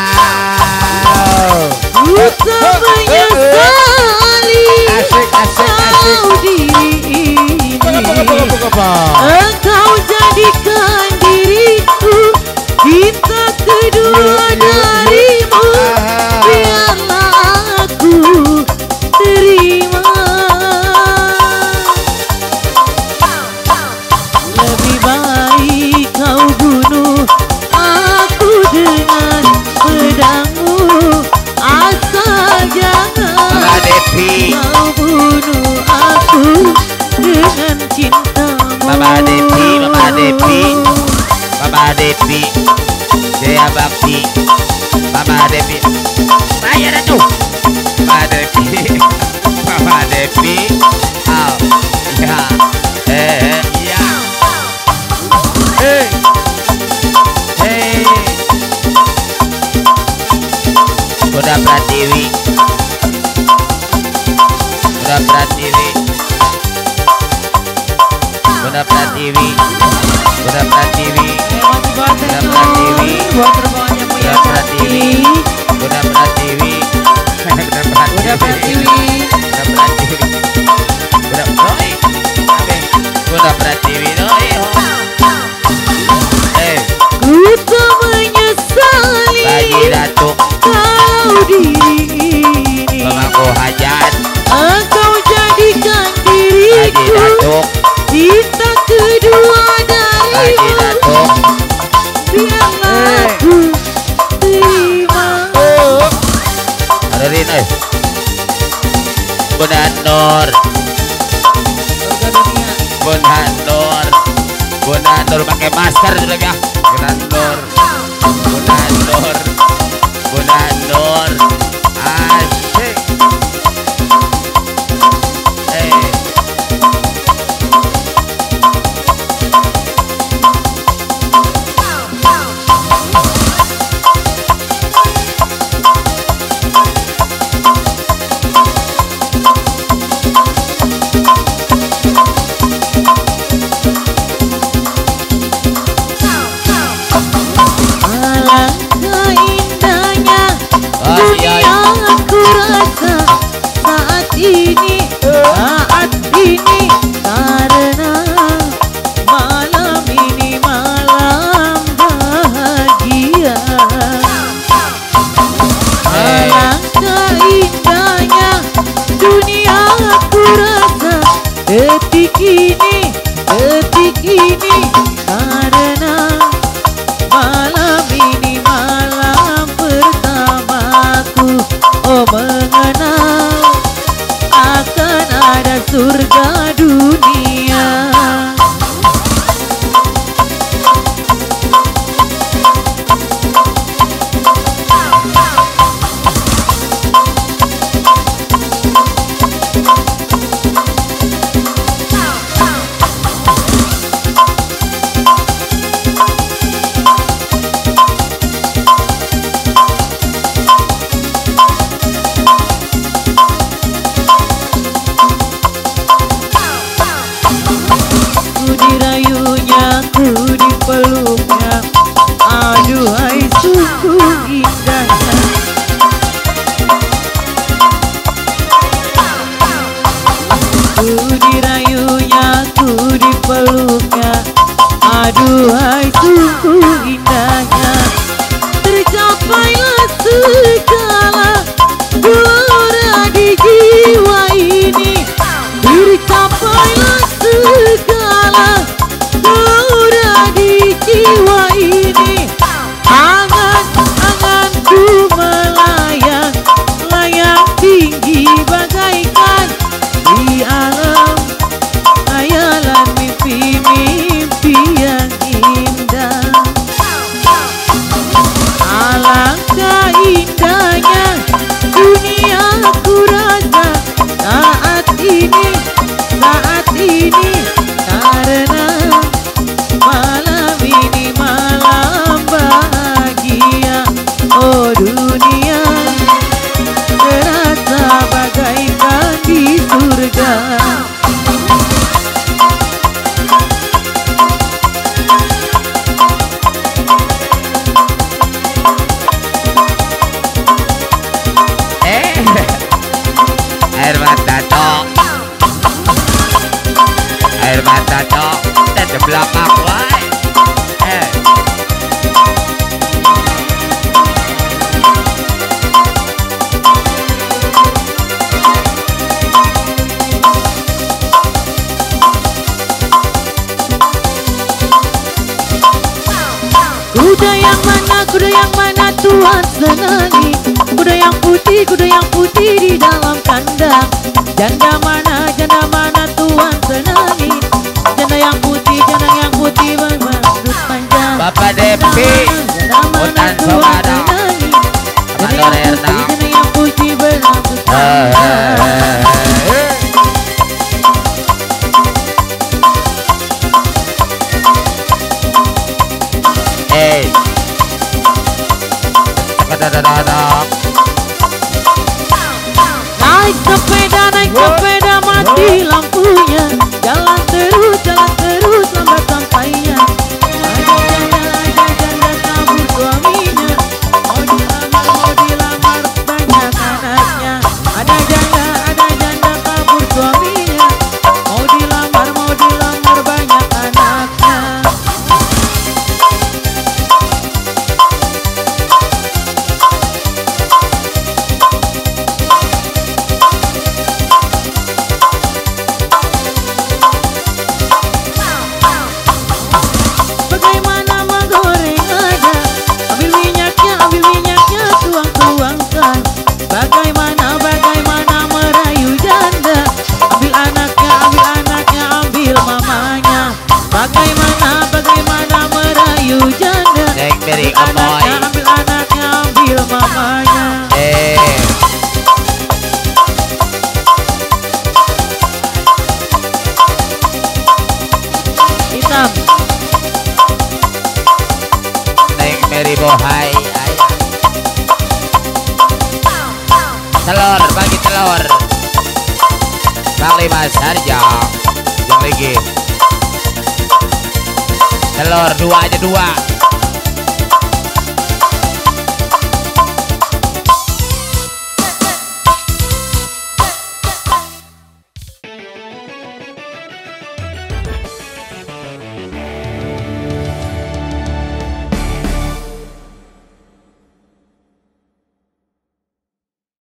Usah menyesali
asik asik asik
kau diri ini Engkau jadikan diriku cinta kedua darimu biarlah aku terima lebih baik kau bunuh aku dengan pedangmu asal jangan kau bunuh aku dengan cintamu
Mama Devi, Mama Devi, Mama Devi, Jaya Bakti, Mama Devi, bayar itu, Mama Devi, Mama Devi, oh, ya, eh, ya, hey, hey, Bunda Pratiwi, Bunda Pratiwi. Bunda Pratiwi, Bunda Pratiwi, Bunda Pratiwi, Bunda Pratiwi, Bunda Pratiwi, Bunda Pratiwi, Bunda Pratiwi, Bunda Roy, Bunda Pratiwi, Roy, eh,
ku tak menyesali
Bayi Datuk,
kau diri ini
Pemangku Hajat,
engkau jadikan
Bayi
diriku
Datuk,
cinta kedua
Bayi
darimu
Datuk,
biarlah aku terima
Hadirin, eh, Bunda Nur, Bunda Nur, Bunda Nur pakai masker dulu ya. Bunda Nur, Bunda Nur, Bunda Nur, asik. Eh,
alangkah indahnya
Ah,
dunia
iya.
aku rasa saat ini saat ini karena malam ini malam bahagia alangkah indahnya dunia aku rasa detik ini detik ini karena malam ini malam pertamaku oh mengenal akan ada surga dunia ku dirayunya ku dipeluknya aduhai sungguh indahnya ku dirayunya ku dipeluknya aduhai sungguh indahnya tercapailah segala gelora di jiwa ini tercapailah segala gelora di jiwa ini angan-anganku melayang layang tinggi bagaikan di alam hayalan mimpi-mimpi yang indah alangkah indahnya dunia ku rasa saat ini saat ini karena malam ini malam bahagia oh dunia terasa bagaikan di surga yang mana, kuda yang mana Tuhan senangi? Kuda yang putih, kuda yang putih di dalam kandang. Janda mana, janda mana Tuhan senangi? Janda yang putih, janda yang putih berrambut panjang.
Bapak Depi, Hutan Somada, Amandor Erna.
Janda yang putih berrambut panjang.
Hey, kadang-kadang
Naik sepeda, naik sepeda mati lampunya. Jalan terus, jalan terus lambat sampainya. Ada janda, ada janda kabur suaminya. Mau dilamar, mau dilamar banyak anaknya. Ada janda, ada janda kabur suaminya. Mau dilamar, mau dilamar banyak anaknya. Bagaimana menggoreng aja, ambil minyaknya, ambil minyaknya, tuang-tuangkan. Bagaimana, bagaimana merayu janda, ambil anaknya, ambil anaknya, ambil mamanya. Bagaimana, bagaimana merayu janda,
Neng Beri
ambil
Kemoy.
anaknya, ambil anaknya, ambil mamanya.
Eh,
Hitam,
Neng Meri Bohai. Ayah. Telur, bagi telur. Bang Lima Sarja. Yang lagi. Telur dua aja dua.